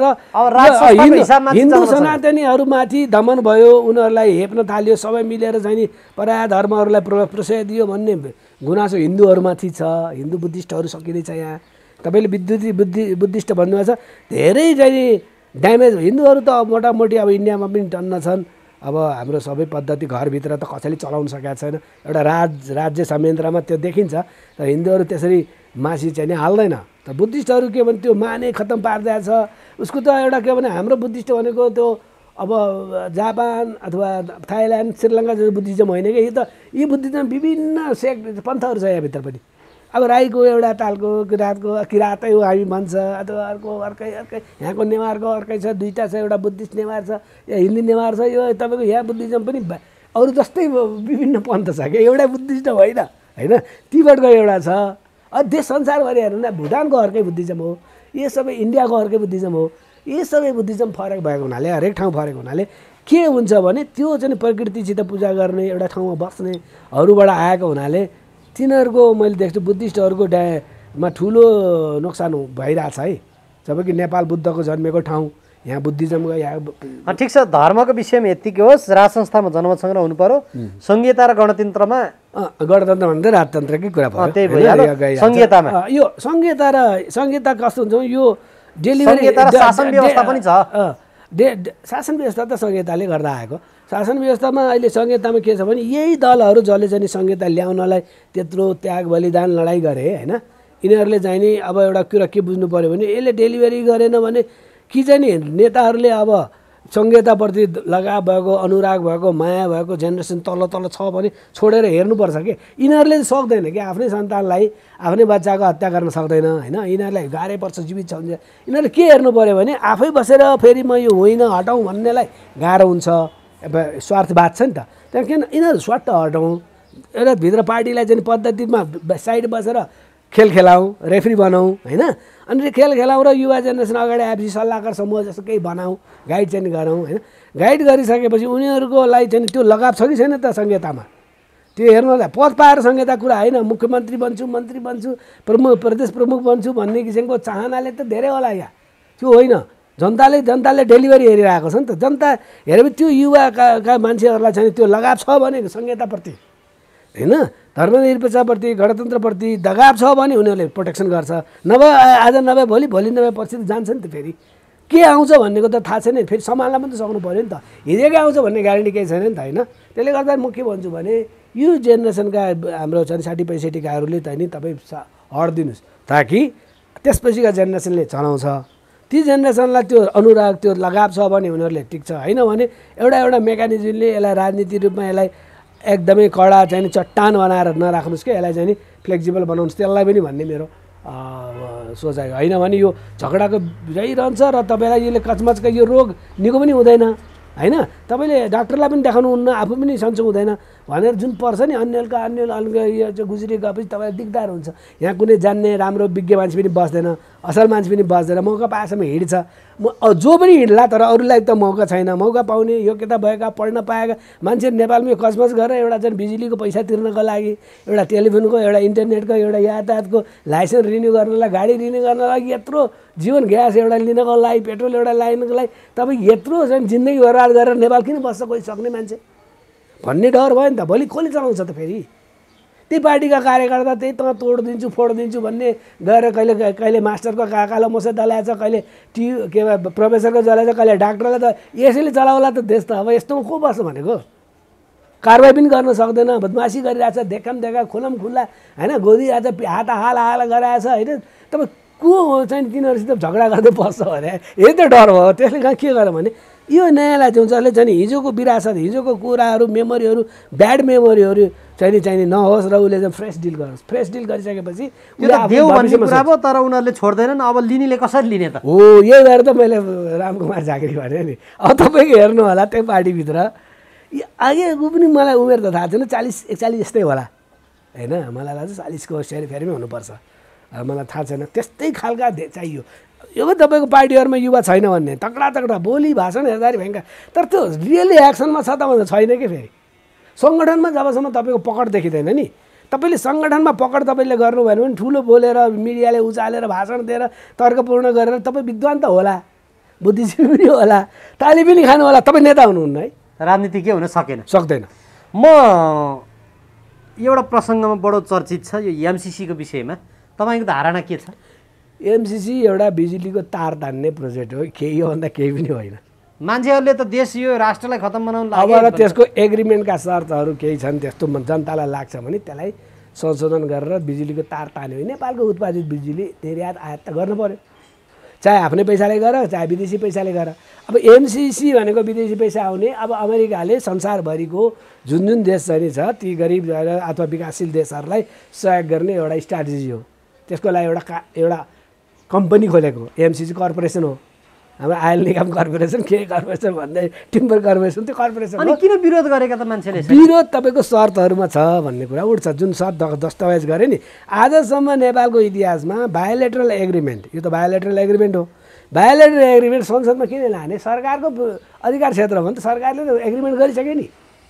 हिन्दू हिन्दू सनातनीहरूमाथि दमन भयो, उनीहरूलाई हेप्न थाल्यो, सबै मिलेर चाहिँ नि पराय धर्महरूलाई प्रश्रय दियो भन्ने गुनासो हिन्दूहरूमाथि छ। हिन्दू बुद्धिस्टहरू सकिँदैछ यहाँ, तपाईँले विद्युती बुद्धि बुद्धिस्ट भन्नुभएको छ, धेरै चाहिँ ड्यामेज। हिन्दूहरू त मोटामोटी अब इन्डियामा पनि टन्न छन्। अब हाम्रो सबै पद्धति घरभित्र त कसैले चलाउन सकेको छैन, एउटा राज राज्य संयन्त्रमा त्यो देखिन्छ। तर हिन्दूहरू त्यसरी मासी चाहिँ नि हाल्दैन। त बुद्धिस्टहरू के भने त्यो माने खत्तम पारिदिएको छ उसको। त एउटा के भने हाम्रो बुद्धिस्ट भनेको त्यो अब जापान अथवा थाइल्यान्ड श्रीलङ्का जस्तो बुद्धिज्म होइन कि, यो त यी बुद्धिज्म विभिन्न सेक्ट पन्थहरू छ यहाँभित्र पनि। अब राईको एउटा तालको, किराँतको किराँतै हो हामी भन्छ, अथवा अर्को अर्कै अर्कै, यहाँको नेवारको अर्कै छ, दुईवटा छ, एउटा बुद्धिस्ट नेवार छ या हिन्दी नेवार छ। यो तपाईँको यहाँ बुद्धिज्म पनि अरू जस्तै विभिन्न पन्थ छ क्या, एउटा बुद्धिस्ट होइन होइन। तिब्बतको एउटा छ, देश संसारभरि हेर्नु न, भुटानको अर्कै बुद्धिज्म हो, यो सबै इन्डियाको अर्कै बुद्धिज्म हो। यो सबै बुद्धिज्म फरक भएको हुनाले, हरेक ठाउँ फरक हुनाले के हुन्छ भने त्यो चाहिँ प्रकृतिसित पूजा गर्ने, एउटा ठाउँमा बस्नेहरूबाट आएको हुनाले तिनीहरूको मैले देख्छु बुद्धिस्टहरूको ड्यामा ठुलो नोक्सान भइरहेछ है। जबकि नेपाल बुद्धको जन्मेको ठाउँ, यहाँ बुद्धिज्मको यहाँ ठिक छ। धर्मको विषयमा यत्तिकै होस्, राज संस्थामा जनमत सङ्ग्रह हुनु पर्यो, संहिता र गणतन्त्रमा गणतन्त्र भन्दा राजतन्त्रकै कुरा भयो। त्यही भयो संहितामा यो संहिता र संहिता कस्तो हुन्छ, यो डेलिभरी शासन व्यवस्था पनि छ। डे शासन व्यवस्था त संहिताले गर्दा आएको। शासन व्यवस्थामा अहिले संहितामा के छ भने यही दलहरू जसले चाहिँ संहिता ल्याउनलाई त्यत्रो त्याग बलिदान लडाइँ गरे होइन, यिनीहरूले चाहिँ नि अब एउटा कुरा के बुझ्नु पऱ्यो भने यसले डेलिभरी गरेन भने कि चाहिँ नि नेताहरूले अब संहिताप्रति लगाव भएको, अनुराग भएको, माया भएको जेनेरेसन तल तल छ भने छोडेर हेर्नुपर्छ कि। यिनीहरूले सक्दैन कि आफ्नै सन्तानलाई, आफ्नै बच्चाको हत्या गर्न सक्दैन होइन, यिनीहरूलाई गाह्रै पर्छ जीवित छ भने। यिनीहरूले के हेर्नु पऱ्यो भने आफै बसेर फेरि म यो होइन हटाउँ भन्नेलाई गाह्रो हुन्छ, अब स्वार्थवाद छ नि त। त्यहाँ किन यिनीहरू स्वार्थ हटाउँ, एउटा भित्र पार्टीलाई चाहिँ पद्धतिमा साइड बसेर खेल खेलाउँ, रेफ्री बनाऊँ होइन। अनि खेल खेलाउँ र युवा जेनेरेसन अगाडि आएपछि सल्लाहकार समूह जस्तो केही बनाऊँ, गाइड चाहिँ गरौँ होइन। गाइड गरिसकेपछि उनीहरूको लागि चाहिँ त्यो लगाव छ कि छैन त संहितामा, त्यो हेर्नुहोला। पद पाएर संहिता कुरा होइन, मुख्यमन्त्री बन्छु, मन्त्री बन्छु, प्रमुख प्रदेश प्रमुख बन्छु भन्ने किसिमको चाहनाले त धेरै होला यहाँ, त्यो होइन। जनताले जनताले डेलिभरी हेरिरहेको छ नि त। जनता हेरेपछि त्यो युवाका का मान्छेहरूलाई चाहिँ त्यो लगाव छ भने संहिताप्रति होइन, धर्मनिरपेक्षताप्रति, गणतन्त्रप्रति दगाव छ भने उनीहरूले प्रोटेक्सन गर्छ। नभए आज नभए भोलि, भोलि नभए पछि त जान्छ नि त। फेरि के आउँछ भन्नेको त थाहा छैन, फेरि सम्हाल्न पनि त सक्नु पऱ्यो नि त। हिजोकै आउँछ भन्ने ग्यारेन्टी केही छैन नि त होइन। त्यसले गर्दा म के भन्छु भने यो जेनेरेसनका हाम्रो चाहिँ साठी पैँसठीकाहरूले त नि तपाईँ हटिदिनुहोस्, ताकि त्यसपछिका जेनेरेसनले चलाउँछ। ती जेनेरेसनलाई त्यो अनुराग, त्यो लगाव छ भने उनीहरूले टिक्छ, होइन भने एउटा एउटा मेकानिजमले यसलाई राजनीति रूपमा यसलाई एकदमै कडा चाहिँ चट्टान बनाएर नराख्नुहोस् कि यसलाई चाहिँ फ्लेक्सिबल बनाउनुहोस्, त्यसलाई पनि भन्ने मेरो सोचाइ होइन। भने यो झगडाको रहिरहन्छ र तपाईँलाई यसले कचमचका यो रोग निको पनि हुँदैन होइन। तपाईँले डाक्टरलाई पनि देखाउनुहुन्न, आफू पनि सन्चो हुँदैन भनेर जुन पर्छ नि अन्यका अन्य अन्य यो चाहिँ गुज्री गएपछि तपाईँलाई दिगदार हुन्छ। यहाँ कुनै जान्ने राम्रो विज्ञ मान्छे पनि बस्दैन, असल मान्छे पनि बस्दैन, मौका पाएसम्म हिँड्छ। म जो पनि हिँड्ला, तर अरूलाई त मौका छैन। मौका पाउने योग्यता भएका, पढ्न पाएका मान्छे नेपालमा कचमच गरेर एउटा चाहिँ बिजुलीको पैसा तिर्नको लागि, एउटा टेलिफोनको, एउटा इन्टरनेटको, एउटा यातायातको लाइसेन्स रिन्यू गर्नलाई, गाडी रिन्यू गर्नको लागि यत्रो जीवन ग्यास एउटा लिनको लागि, पेट्रोल एउटा लाइनको लागि तपाईँ यत्रो चाहिँ जिन्दगी बर्बाद गरेर नेपाल किन बस्छ कोही सक्ने मान्छे भन्ने डर भयो नि त। भोलि कसले चलाउँछ त फेरि? त्यही पार्टीका कार्यकर्ता त्यही त तोडिदिन्छु फोडिदिन्छु भन्ने गएर कहिले कहिले मास्टरको काकालो मोसे दलाएछ, कहिले टी के प्रोफेसरको जलाएछ, कहिले डाक्टरले त यसैले चलाउला त देश त। अब यस्तोमा को बस्छ भनेको? कारवाही पनि गर्न सक्दैन, बदमासी गरिरहेछ, देखाम देखा खुलम खुल्ला होइन, गोदिरहेछ, हात हाल हाल गराएछ होइन। तपाईँ को चाहिँ तिनीहरूसित झगडा गर्दै बस्छ भने यही त डर भयो। त्यसले गर्दा के गर्यो भने यो न्यायलाई चाहिँ जसले चाहिँ हिजोको विरासत, हिजोको कुराहरू, मेमोरीहरू, ब्याड मेमोरीहरू चाहिँ चाहिँ नहोस् र उसले चाहिँ फ्रेस डिल गरोस्। फ्रेस डिल गरिसकेपछि देऊ भन्ने कुरा भयो, तर उनीहरूले छोड्दैनन्। अब लिनेले कसरी लिने त? हो, यही भएर त मैले रामकुमार झाँक्री भने नि। अब तपाईँको हेर्नु होला त्यो पार्टीभित्र अघि ऊ पनि मलाई उमेर त थाहा छैन, चालिस एकचालिस यस्तै होला होइन। मलाई लाग्छ चालिसको सेरी फेरिमै हुनुपर्छ, मलाई थाहा छैन। त्यस्तै खालका चाहियो। यो तपाईँको पार्टीहरूमा युवा छैन भन्ने तक्रा तक्रा बोली भाषण हेर्दाखेरि भयङ्कर, तर त्यो रियली एक्सनमा छ त भन्दा छैन कि। फेरि सङ्गठनमा जबसम्म तपाईँको पकड देखिँदैन नि, तपाईँले सङ्गठनमा पकड तपाईँले गर्नुभयो भने ठुलो बोलेर मिडियाले उचालेर भाषण दिएर तर्कपूर्ण गरेर तपाईँ विद्वान त होला, बुद्धिजीवी पनि होला, ताली पनि खानु होला, तपाईँ नेता हुनुहुन्न है। राजनीति के हुन सकेन, सक्दैन। म एउटा प्रसङ्गमा बडो चर्चित छ यो एमसिसीको विषयमा, तपाईँको धारणा के छ? एमसिसी एउटा बिजुलीको तार तान्ने प्रोजेक्ट हो, केही हो भन्दा केही पनि होइन। मान्छेहरूले त देश यो राष्ट्रलाई खतम बनाउनु अब र त्यसको एग्रिमेन्टका शर्तहरू केही छन्, त्यस्तो जनतालाई लाग्छ भने त्यसलाई संशोधन गरेर बिजुलीको तार तान्यो भने नेपालको उत्पादित बिजुली निर्यात आयात त गर्नु पऱ्यो, चाहे आफ्नै पैसाले गर चाहे विदेशी पैसाले गर। अब एमसिसी भनेको विदेशी पैसा आउने, अब अमेरिकाले संसारभरिको जुन जुन देश चाहिँ छ ती गरिब अथवा विकासशील देशहरूलाई सहयोग गर्ने एउटा स्ट्राटेजी हो। त्यसको लागि एउटा का एउटा कम्पनी खोलेको एमसिसी कर्पोरेसन हो। हाम्रो आयल निगम कर्पोरेसन, के कर्पोरेसन भन्दै टिम्बर कर्पोरेसन, त्यो कर्पोरेसन। अनि किन विरोध गरेका त मान्छेले? विरोध तपाईँको शर्तहरूमा छ भन्ने कुरा उठ्छ, जुन शर्त दस्तावेज गरे नि। आजसम्म नेपालको इतिहासमा बायोलेटरल एग्रिमेन्ट, यो त बायोलेटरल एग्रिमेन्ट हो, बायोलेटरल एग्रिमेन्ट संसदमा किन लाने? सरकारको अधिकार क्षेत्र हो भने त सरकारले त एग्रिमेन्ट गरिसक्यो नि,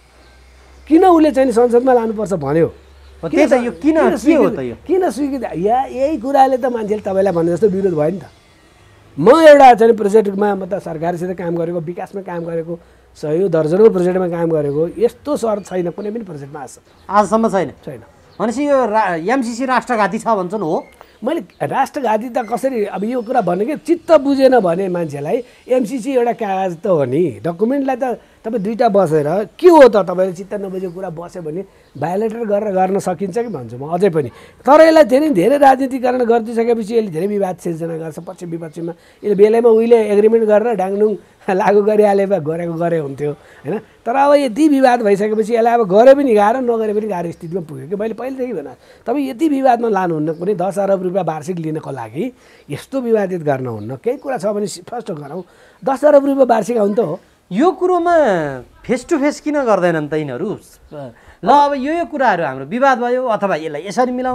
किन उसले चाहिँ संसदमा लानुपर्छ भन्यो? त्यही त यो किन के हो त? यो किन स्वीकृत? या यही कुराले त मान्छेले तपाईँलाई भने जस्तो विरोध भयो नि त। म एउटा चाहिँ प्रोजेक्टमा म त सरकारसित काम गरेको, विकासमा काम गरेको, सय दर्जनौँ प्रोजेक्टमा काम गरेको, यस्तो शर्त छैन कुनै पनि प्रोजेक्टमा आज आजसम्म छैन छैन भनेपछि यो एमसिसी राष्ट्रघाती छ भन्छन् हो। मैले राष्ट्रघाती त कसरी, अब यो कुरा भने कि चित्त बुझेन भने मान्छेलाई एमसिसी एउटा कागज त हो नि, डकुमेन्टलाई त तपाईँ दुईवटा बसेर के हो त तपाईँले चित्त नबुझेको कुरा बस्यो भने भायोलेटर गरेर गर्न सकिन्छ कि भन्छु म अझै पनि। तर यसलाई धेरै धेरै राजनीतिकरण गरिदिइसकेपछि यसले धेरै विवाद सिर्जना गर्छ पश्चिम विपक्षमा। यसले बेलैमा उहिले एग्रिमेन्ट गरेर डाङडुङ लागु गरिहाले भए गरेको गरे हुन्थ्यो होइन। तर अब यति विवाद भइसकेपछि यसलाई अब गरे पनि गाह्रो, नगरे पनि गाह्रो स्थितिमा पुग्यो कि। मैले पहिलेदेखि भने तपाईँ यति विवादमा लानुहुन्न, कुनै दस अरब रुपियाँ वार्षिक लिनको लागि यस्तो विवादित गर्नुहुन्न। केही कुरा छ भने स्पष्ट गरौँ, दस अरब रुपियाँ वार्षिक आउनु त हो। यो कुरोमा फेस टु फेस किन गर्दैनन् त यिनीहरू? ल अब यो यो कुराहरू हाम्रो विवाद भयो अथवा यसलाई यसरी मिलाउँ,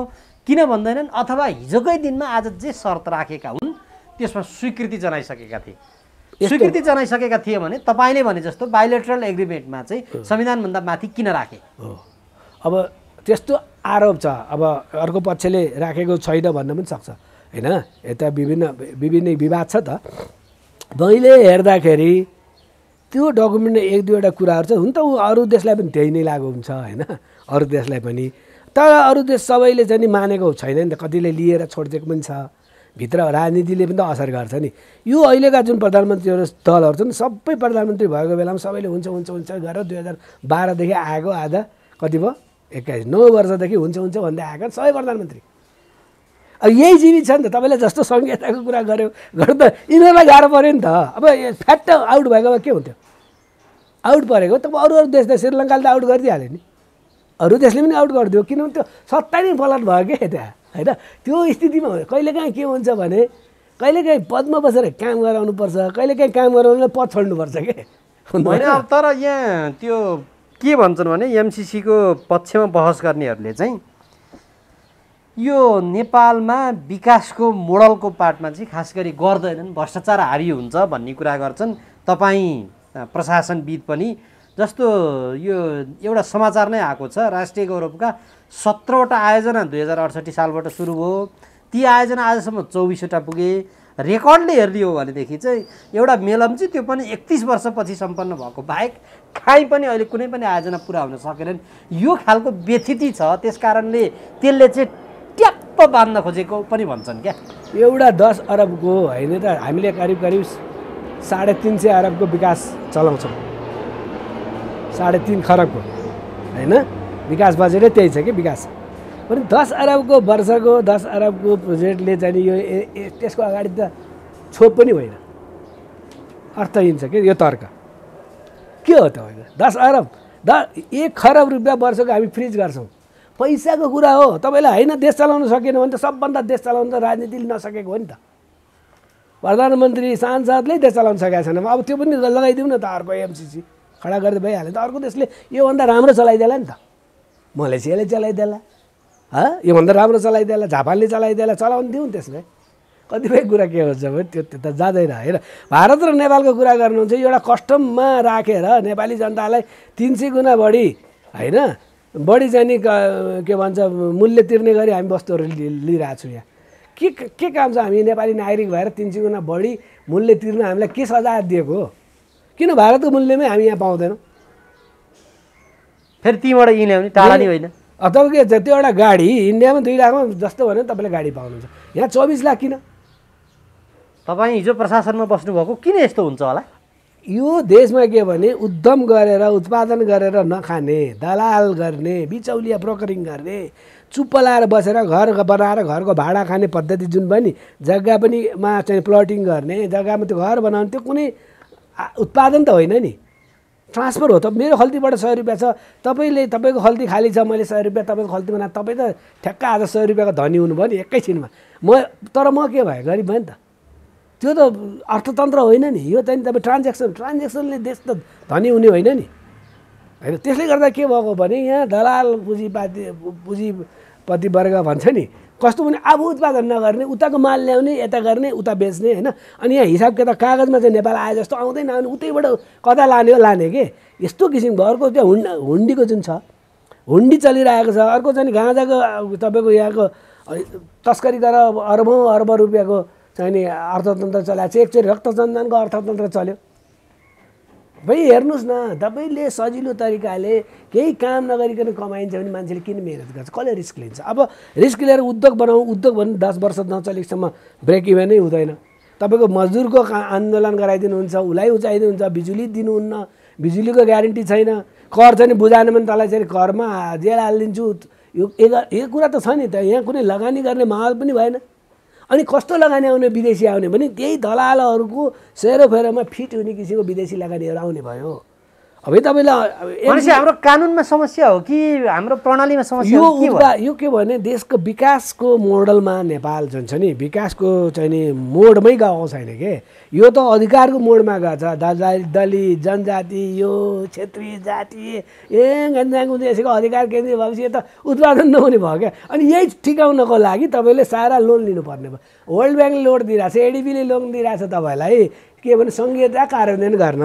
किन भन्दैनन्? अथवा हिजोकै दिनमा आज जे शर्त राखेका हुन् त्यसमा स्वीकृति जनाइसकेका थिए। स्वीकृति जनाइसकेका थिए भने तपाईँले भने जस्तो बाइलेटरल एग्रिमेन्टमा चाहिँ संविधानभन्दा माथि किन राखे? अब त्यस्तो आरोप छ। अब अर्को पक्षले राखेको छैन भन्न पनि सक्छ होइन। यता विभिन्न विभिन्न विवाद छ त। मैले हेर्दाखेरि त्यो डकुमेन्ट एक दुईवटा कुराहरू छ। हुन त अरू देशलाई पनि त्यही नै लागु हुन्छ होइन, अरू देशलाई पनि। तर अरू देश सबैले चाहिँ नि मानेको छैन नि त, कतिले लिएर छोडिदिएको पनि छ। भित्र राजनीतिले पनि त असर गर्छ नि। यो अहिलेका जुन प्रधानमन्त्रीहरू दलहरू छन् सबै प्रधानमन्त्री भएको बेलामा सबैले हुन्छ हुन्छ हुन्छ गरेर दुई हजार बाह्रदेखि आएको आधा कति भयो एक्काइस नौ वर्षदेखि हुन्छ हुन्छ भन्दै आएको सबै प्रधानमन्त्री अब यही जीवित छ नि त। तपाईँले जस्तो संहिताको कुरा गर्यो गर्दा यिनीहरूलाई गाह्रो पऱ्यो नि त। अब फ्याट आउट भएकोमा के हुन्थ्यो? आउट परेको त अरू अरू देशले श्रीलङ्काले त आउट गरिदिइहाल्यो नि, अरू देशले पनि आउट गरिदियो। किनभने त्यो सत्ता नै पलट भयो क्या त्यहाँ होइन। त्यो स्थितिमा कहिलेकाहीँ के हुन्छ भने कहिलेकाहीँ पदमा बसेर काम गराउनुपर्छ, कहिलेकाहीँ काम गराउनुलाई पद छोड्नुपर्छ के होइन। अब तर यहाँ त्यो के भन्छन् भने एमसिसीको पक्षमा बहस गर्नेहरूले चाहिँ यो नेपालमा विकासको मोडलको पार्टमा चाहिँ खास गरी गर्दैनन्, भ्रष्टाचार हावी हुन्छ भन्ने कुरा गर्छन्। तपाईँ प्रशासनविद पनि जस्तो यो एउटा समाचार नै आएको छ, राष्ट्रिय गौरवका सत्रवटा आयोजना दुई हजार अडसट्ठी सालबाट सुरु भयो। ती आयोजना आजसम्म चौबिसवटा पुगे। रेकर्डले हेर्ने हो भनेदेखि चाहिँ एउटा मेलम चाहिँ त्यो पनि एकतिस वर्षपछि सम्पन्न भएको बाहेक काहीँ पनि अहिले कुनै पनि आयोजना पुरा हुन सकेनन्। यो खालको व्यथिति छ, त्यस कारणले त्यसले चाहिँ ट्याप्प बाँध्न खोजेको पनि भन्छन् क्या। एउटा दस अरबको होइन त, हामीले करिब करिब साढे तिन सय अरबको विकास चलाउँछौँ, साढे तिन खरबको होइन विकास बजेटै त्यही छ कि विकास। पनि दस अरबको वर्षको दस अरबको प्रोजेक्टले चाहिँ यो त्यसको अगाडि त छोप पनि होइन, अर्थहीन छ कि यो तर्क। के हो त होइन? दस अरब द एक खरब रुपियाँ वर्षको हामी फ्रिज गर्छौँ, पैसाको कुरा हो। तपाईँलाई होइन देश चलाउन सकेन भने त सबभन्दा देश चलाउन त राजनीतिले नसकेको हो नि त। प्रधानमन्त्री सांसदले देश चलाउन सकेको छैन। अब त्यो पनि लगाइदिउँ न त, अर्को एमसिसी खडा गर्दै भइहाल्यो त। अर्को देशले योभन्दा राम्रो चलाइदिएला नि त, मलेसियाले चलाइदिएला, ह योभन्दा राम्रो चलाइदिएला, जापानले चलाइदिएला, चलाउनु दिउँ नि त्यसलाई। कतिपय कुरा के हुन्छ भने त्यो त जाँदैन होइन। भारत र नेपालको कुरा गर्नुहुन्छ, एउटा कस्टममा राखेर नेपाली जनतालाई तिन सय गुणा बढी होइन बढी चाहिँ नि के भन्छ मूल्य तिर्ने गरी हामी वस्तुहरू लिइरहेको छौँ। यहाँ के के काम छ? हामी नेपाली नागरिक भएर तिन सय गुणा बढी मूल्य तिर्न हामीलाई के सजाय दिएको हो? किन भारतको मूल्यमै हामी यहाँ पाउँदैनौँ? फेरि तीबाट यी ल्याउने टाढा नि होइन। अथवा के त्यो एउटा गाडी इन्डियामा दुई लाखमा जस्तो भने तपाईँले गाडी पाउनुहुन्छ, यहाँ चौबिस लाख किन? तपाईँ हिजो प्रशासनमा बस्नुभएको किन यस्तो हुन्छ होला? यो देशमा के भने उद्यम गरेर उत्पादन गरेर नखाने, दलाल गर्ने, बिचौलिया ब्रोकरिङ गर्ने, चुप्प लाएर बसेर घर बनाएर घरको भाडा खाने पद्धति जुन भयो नि, जग्गा पनि मा चाहिँ प्लटिङ गर्ने, जग्गामा त्यो घर बनाउने, त्यो कुनै उत्पादन त होइन नि, ट्रान्सफर हो त। मेरो खल्तीबाट सय रुपियाँ छ, तपाईँले तपाईँको खल्ती खाली छ, मैले सय रुपियाँ तपाईँको खल्ती बना, तपाईँ त ठ्याक्क आज सय रुपियाँको धनी हुनुभयो नि एकैछिनमा। म तर म के भयो? गरिब भयो नि त। त्यो त अर्थतन्त्र होइन नि, यो चाहिँ तपाईँ ट्रान्जेक्सन ट्रान्जेक्सनले देश त धनी हुने होइन नि होइन। त्यसले गर्दा के भएको भने यहाँ दलाल पुँजीपाती पुँजीपति वर्ग भन्छ नि, कस्तो भने अब उत्पादन नगर्ने, उताको माल ल्याउने, यता गर्ने, उता बेच्ने होइन। अनि यहाँ हिसाब किताब कागजमा चाहिँ नेपाल आए जस्तो आउँदै नआउने, उतैबाट कता लाने हो लाने के यस्तो किसिमको। अर्को त्यो हुन् हुन्डीको जुन छ, हुन्डी चलिरहेको छ। अर्को चाहिँ गाँजाको तपाईँको यहाँको तस्करी गरेर अरबौँ अर्ब रुपियाँको चाहिँ नि अर्थतन्त्र चलाएको छ। एकचोटि रक्तचन्दनको अर्थतन्त्र चल्यो। भाइ हेर्नुहोस् न, तपाईँले सजिलो तरिकाले केही काम नगरिकन कमाइन्छ भने मान्छेले किन मेहनत गर्छ? कसले रिस्क लिन्छ? अब रिस्क लिएर उद्योग बनाऊ, उद्योग भन्नु दस वर्ष नचलेसम्म ब्रेक इभेनै हुँदैन। तपाईँको मजदुरको आन्दोलन गराइदिनुहुन्छ, उसलाई उचाइदिनुहुन्छ, बिजुली दिनुहुन्न, बिजुलीको ग्यारेन्टी छैन, कर चाहिँ बुझाएन भने तँलाई चाहिँ करमा जेल हालिदिन्छु। यो यो कुरा त छ नि त। यहाँ कुनै लगानी गर्ने माहौल पनि भएन। अनि कस्तो लगानी आउने विदेशी आउने भने त्यही दलालहरूको सेरोफेरोमा फिट हुने किसिमको विदेशी लगानीहरू आउने भयो। अब तपाईँलाई भनेपछि हाम्रो कानुनमा समस्या हो कि हाम्रो प्रणालीमा समस्या यो हो के हो? उद्घा यो के भने देशको विकासको मोडलमा नेपाल जुन छ नि विकासको चाहिँ नि मोडमै गएको छैन के यो त अधिकारको मोडमा गएको छ। दलित दलित जनजाति यो क्षेत्रीय जाति ए गन्जाङ देशको अधिकार केन्द्रीय भएपछि यो त उत्पादन नहुने भयो क्या। अनि यही ठिकाउनको लागि तपाईँले सारा लोन लिनुपर्ने भयो। वर्ल्ड ब्याङ्कले लोन दिइरहेछ, एडिबीले लोन दिइरहेछ तपाईँलाई के भने सङ्घीयता कार्यान्वयन गर्न।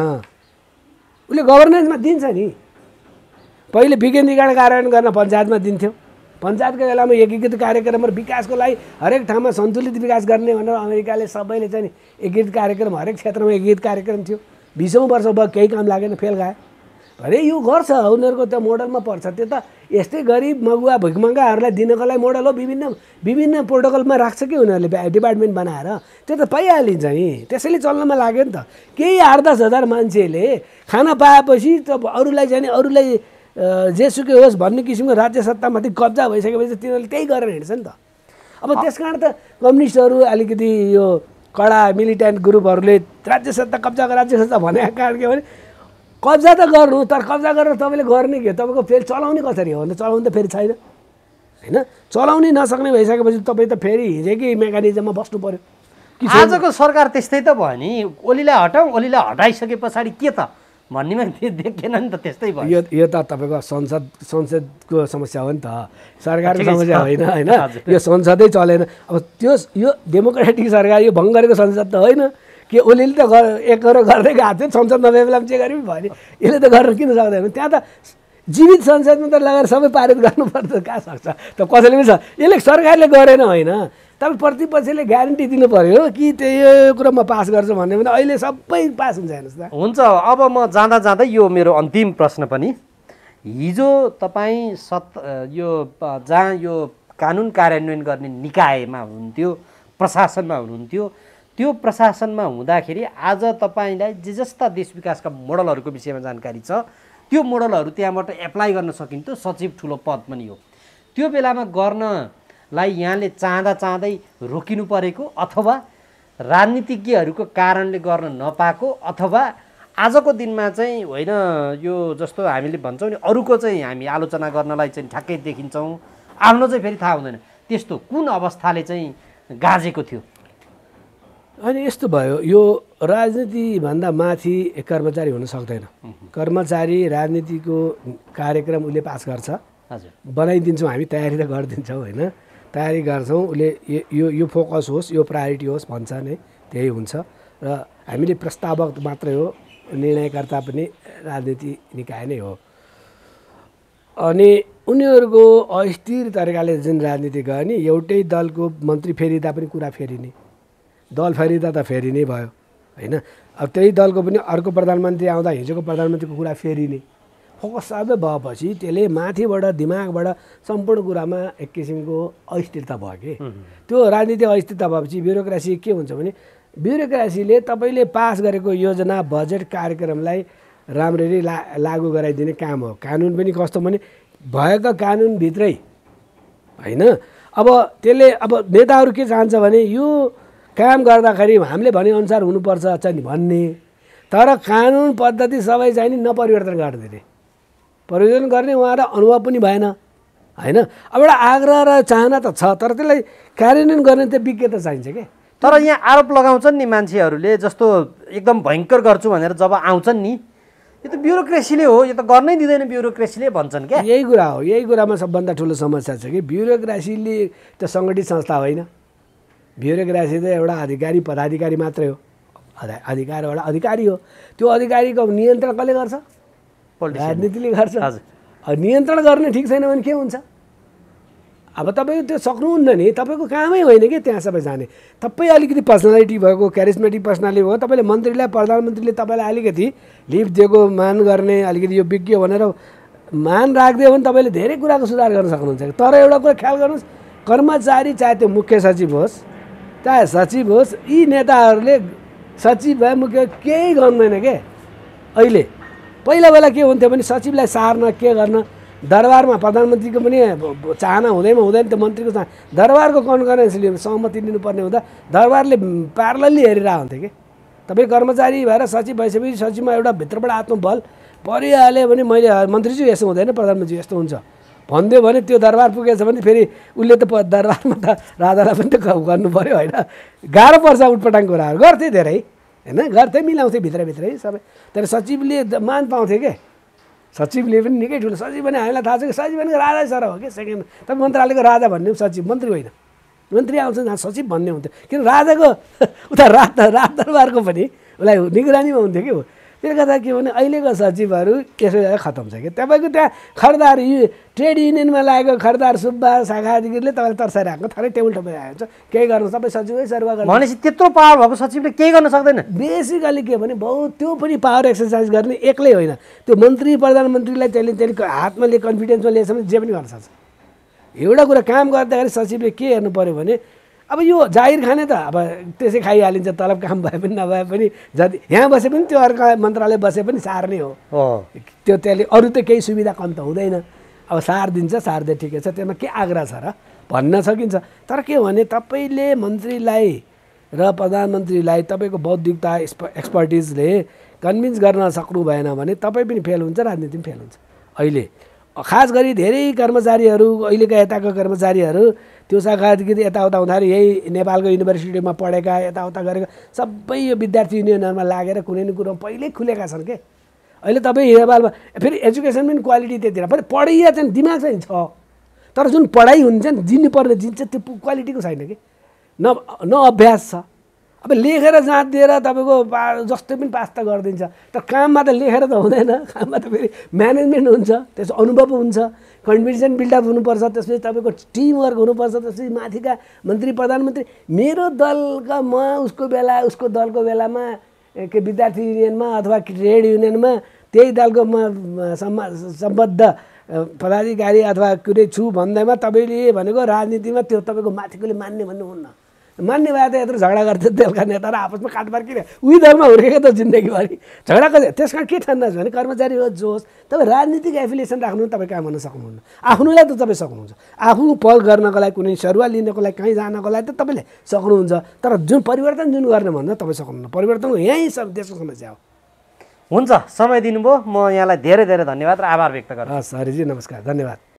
उसले गभर्नेन्समा दिन्छ नि। पहिले विकेन्द्रीकरण कार्यान्वयन गर्न पञ्चायतमा दिन्थ्यो। पञ्चायतको बेलामा एकीकृत कार्यक्रम र विकासको लागि हरेक ठाउँमा सन्तुलित विकास गर्ने भनेर अमेरिकाले सबैले चाहिँ एकीकृत कार्यक्रम हरेक क्षेत्रमा एकीकृत कार्यक्रम थियो। बिसौँ वर्ष भयो केही काम लागेन, फेल गयो। अरे यो गर्छ उनीहरूको त्यो मोडलमा पर्छ। त्यो त यस्तै गरिब मगुवा भिखमङ्गाहरूलाई दिनको लागि मोडल हो। विभिन्न विभिन्न प्रोटोकलमा राख्छ कि उनीहरूले डिपार्टमेन्ट बनाएर त्यो त पाइहालिन्छ नि। त्यसैले चल्नमा लाग्यो नि त। केही आठ दस हजार मान्छेले खाना पाएपछि त अरूलाई चाहिँ अरूलाई जेसुकै होस् भन्ने किसिमको राज्य सत्तामाथि कब्जा भइसकेपछि तिनीहरूले त्यही गरेर हिँड्छ नि त। अब त्यस कारण त कम्युनिस्टहरू अलिकति यो कडा मिलिटेन्ट ग्रुपहरूले राज्य सत्ता कब्जा राज्य सत्ता भनेको कारण के भने कब्जा त गर्नु, तर कब्जा गरेर तपाईँले गर्ने के तपाईँको फेरि चलाउने कसरी हो भने चलाउनु त फेरि छैन होइन। चलाउनै नसक्ने भइसकेपछि तपाईँ त फेरि हिजोकै मेकानिजममा बस्नु पर्यो। आजको सरकार त्यस्तै त भयो नि। ओलीलाई हटाउँ, ओलीलाई हटाइसके पछाडि के त भन्नेमा देखेन नि त। त्यस्तै भयो। यो यो त तपाईँको संसद संसदको समस्या हो नि त, सरकारको समस्या होइन होइन। यो संसदै चलेन। अब त्यो यो डेमोक्रेटिक सरकार यो भङ्ग गरेको संसद त होइन कि ओलीले त एक करोड गर्दै गएको थियो। संसद नभए बेला पनि जे गरे पनि भयो नि। यसले त गर्न किन सक्दैन? त्यहाँ त जीवित संसदमा त लगाएर सबै पारित गर्नुपर्छ, कहाँ सक्छ त? कसैले पनि छ। यसले सरकारले गरेन होइन, तपाईँ प्रतिपक्षले ग्यारेन्टी दिनु पर्यो कि त्यो कुरो म पास गर्छु भन्ने भने अहिले सबै पास हुन्छ हेर्नुहोस् त। हुन्छ, अब म जाँदा जाँदै यो मेरो अन्तिम प्रश्न पनि, हिजो तपाईँ सत् यो जहाँ यो कानुन कार्यान्वयन गर्ने निकायमा हुनुहुन्थ्यो, प्रशासनमा हुनुहुन्थ्यो, त्यो प्रशासनमा हुँदाखेरि आज तपाईँलाई जे जस्ता देश विकासका मोडलहरूको विषयमा जानकारी छ त्यो मोडलहरू त्यहाँबाट एप्लाई गर्न सकिन्थ्यो। सचिव ठुलो पद पनि हो। त्यो बेलामा गर्नलाई यहाँले चाहँदा चाहँदै रोकिनु परेको अथवा राजनीतिज्ञहरूको कारणले गर्न नपाएको अथवा आजको दिनमा चाहिँ होइन यो जस्तो हामीले भन्छौँ नि अरूको चाहिँ हामी आलोचना गर्नलाई चाहिँ ठ्याक्कै देखिन्छौँ, आफ्नो चाहिँ फेरि थाहा हुँदैन, त्यस्तो कुन अवस्थाले चाहिँ गाजेको थियो? अनि यस्तो भयो, यो राजनीतिभन्दा माथि कर्मचारी हुन सक्दैन। कर्मचारी राजनीतिको कार्यक्रम उसले पास गर्छ, हजुर बनाइदिन्छौँ हामी, तयारी त गरिदिन्छौँ होइन, तयारी गर्छौँ। उसले यो यो फोकस होस्, यो प्रायोरिटी होस् भन्छ नै, त्यही हुन्छ। र हामीले प्रस्तावक मात्रै हो, निर्णयकर्ता पनि राजनीति निकाय नै हो। अनि उनीहरूको अस्थिर तरिकाले जुन राजनीति गयो नि, एउटै दलको मन्त्री फेरिँदा पनि कुरा फेरिने, दल फेरिँदा त फेरि नै भयो होइन। अब त्यही दलको पनि अर्को प्रधानमन्त्री आउँदा हिजोको प्रधानमन्त्रीको कुरा फेरिने, फोकस सबै भएपछि त्यसले माथिबाट दिमागबाट सम्पूर्ण कुरामा एक किसिमको अस्थिरता भयो कि। त्यो राजनीतिक अस्थिरता भएपछि ब्युरोक्रेसी के हुन्छ भने ब्युरोक्रेसीले तपाईँले पास गरेको योजना बजेट कार्यक्रमलाई राम्ररी ला लागू गराइदिने काम हो। कानुन पनि कस्तो भने भएका कानुनभित्रै होइन। अब त्यसले अब नेताहरू के चाहन्छ भने यो काम गर्दाखेरि हामीले भनेअनुसार हुनुपर्छ चाहिँ भन्ने, तर कानुन पद्धति सबै चाहिँ नि नपरिवर्तन गरिदिने, परिवर्तन गर्ने उहाँलाई अनुभव पनि भएन होइन। अब एउटा आग्रह र चाहना त छ, तर त्यसलाई कार्यान्वयन गर्ने त विज्ञता चाहिन्छ क्या। तर यहाँ आरोप लगाउँछन् नि मान्छेहरूले, जस्तो एकदम भयङ्कर गर्छु भनेर जब आउँछन् नि, यो त ब्युरोक्रेसीले हो, यो त गर्नै दिँदैन ब्युरोक्रेसीले भन्छन् क्या। यही कुरा हो, यही कुरामा सबभन्दा ठुलो समस्या छ कि ब्युरोक्रेसीले त सङ्गठित संस्था होइन। ब्युरोक्रेसी त एउटा अधिकारी पदाधिकारी मात्रै हो, अधिकार एउटा अधिकारी हो। त्यो अधिकारीको नियन्त्रण कसले गर्छ? राजनीतिले गर्छ। नियन्त्रण गर्ने ठिक छैन भने के हुन्छ? अब तपाईँ त्यो सक्नुहुन्न नि, तपाईँको कामै होइन कि त्यहाँ सबै जाने। तपाईँ अलिकति पर्सनालिटी भएको, क्यारिस्मेटिक पर्सनालिटी भयो, तपाईँले मन्त्रीलाई प्रधानमन्त्रीले तपाईँलाई अलिकति लिफ्ट दिएको मान गर्ने, अलिकति यो विज्ञ भनेर मान राखिदियो भने तपाईँले धेरै कुराको सुधार गर्न सक्नुहुन्छ। तर एउटा कुरा ख्याल गर्नुहोस्, कर्मचारी चाहे त्यो मुख्य सचिव होस् चाहे सचिव होस्, यी नेताहरूले सचिव भए मुख्य केही गर्दैन के। अहिले पहिला बेला के हुन्थ्यो भने सचिवलाई सार्न के गर्न, दरबारमा प्रधानमन्त्रीको पनि चाहना हुँदैमा हुँदैन त्यो मन्त्रीको चाहना, दरबारको कन्फरेन्सले सहमति लिनुपर्ने हुँदा दरबारले प्यारलली हेरेर हुन्थ्यो कि। तपाईँ कर्मचारी भएर सचिव भइसकेपछि सचिवमा एउटा भित्रबाट आत्मबल परिहाल्यो भने मैले मन्त्रीज्यू यस्तो हुँदैन प्रधानमन्त्री यस्तो हुन्छ भनिदियो भने त्यो दरबार पुगेछ भने फेरि उसले त दरबारमा त राजालाई पनि त गर्नु पऱ्यो होइन गाह्रो पर्छ उटपटाङ कुराहरू गर्थे धेरै होइन गर्थे मिलाउँथे भित्रभित्रै सबै तर सचिवले मान पाउँथे के सचिवले पनि निकै ठुलो सचिव भने हामीलाई थाहा छ कि सचिव भनेको राजा सर हो कि सेकेन्ड तपाईँ मन्त्रालयको राजा भन्ने सचिव मन्त्री होइन मन्त्री आउँछ जहाँ सचिव भन्ने हुन्थ्यो किन राजाको उता रात रात दरबारको पनि उसलाई निगरानीमा हुन्थ्यो कि हो त्यसले गर्दा के भने अहिलेको सचिवहरू यसो खतम छ कि तपाईँको त्यहाँ खरिदार ट्रेड युनियनमा लागेको खरिदार सुब्बा शाखा अधिकारीले तपाईँलाई तर्साइरहेको थरै टेबल टपै आएको छ केही गर्नु सबै सचिवै सरुवा गर्नु भनेपछि त्यत्रो पावर भएको सचिवले केही गर्न सक्दैन बेसिकली के भने बहुत त्यो पनि पावर एक्सर्साइज गर्ने एक्लै होइन त्यो मन्त्री प्रधानमन्त्रीलाई त्यसले त्यसले हातमा लिए कन्फिडेन्समा लिएछ भने जे पनि गर्न सक्छ एउटा कुरा काम गर्दाखेरि सचिवले के हेर्नु पऱ्यो भने अब यो जाहिर खाने त अब त्यसै खाइहालिन्छ तलब काम भए पनि नभए पनि जति यहाँ बसे पनि त्यो अर्को मन्त्रालय बसे पनि सार नै हो त्यो त्यसले अरू त केही सुविधा कम त हुँदैन अब सार दिन्छ सार दे ठिकै छ त्यसमा के आग्रह छ र भन्न सकिन्छ तर के भने तपाईँले मन्त्रीलाई र प्रधानमन्त्रीलाई तपाईँको बौद्धिकता एक्सपर्टिजले कन्भिन्स गर्न सक्नु भएन भने तपाईँ पनि फेल हुन्छ राजनीति पनि फेल हुन्छ अहिले खास गरी धेरै कर्मचारीहरू अहिलेका यताको कर्मचारीहरू त्यो शाखादेखि यताउता हुँदाखेरि यही नेपालको युनिभर्सिटीमा पढेका यताउता गरेका सबै यो विद्यार्थी युनियनहरूमा लागेर कुनै न कुरो पहिल्यै खुलेका छन् के अहिले तपाईँ नेपालमा फेरि एजुकेसन पनि क्वालिटी त्यतिर पनि पढाइ चाहिँ दिमाग चाहिँ छ तर जुन पढाइ हुन्छ नि दिनुपर्ने दिन्छ त्यो क्वालिटीको छैन कि न न अभ्यास छ अब लेखेर जाँच दिएर तपाईँको पा जस्तै पनि पास त गरिदिन्छ तर काममा त लेखेर त हुँदैन काममा त फेरि म्यानेजमेन्ट हुन्छ त्यसो अनुभव हुन्छ कन्फिडेन्स बिल्डअप हुनुपर्छ त्यसपछि तपाईँको टिमवर्क हुनुपर्छ त्यसपछि माथिका मन्त्री प्रधानमन्त्री मेरो दलका म उसको बेला उसको दलको बेलामा के विद्यार्थी युनियनमा अथवा ट्रेड युनियनमा त्यही दलको म सम्बद्ध पदाधिकारी अथवा कुनै छु भन्दैमा तपाईँले भनेको राजनीतिमा त्यो तपाईँको माथिकोले मान्ने भन्नुहुन्न मान्ने भए त यत्रो झगडा गर्थ्यो दलका नेताहरू आपसमा काटमार किन उही दलमा हुर्केको त जिन्दगीभरि झगडाको त्यस कारण के ठान्दा छ भने कर्मचारी हो जोस् तपाईँ राजनीतिक एफिलिएसन राख्नु तपाईँ काम गर्न सक्नुहुन्न आफ्नोलाई त तपाईँ सक्नुहुन्छ आफ्नो पल गर्नको लागि कुनै सरुवा लिनको लागि कहीँ जानको लागि त तपाईँले सक्नुहुन्छ तर जुन परिवर्तन जुन गर्ने भन्दा तपाईँ सक्नुहुन्न परिवर्तन यहीँ सब देशको समस्या हो हुन्छ समय दिनुभयो म यहाँलाई धेरै धेरै धन्यवाद र आभार व्यक्त गर्छु हस् हरिजी नमस्कार धन्यवाद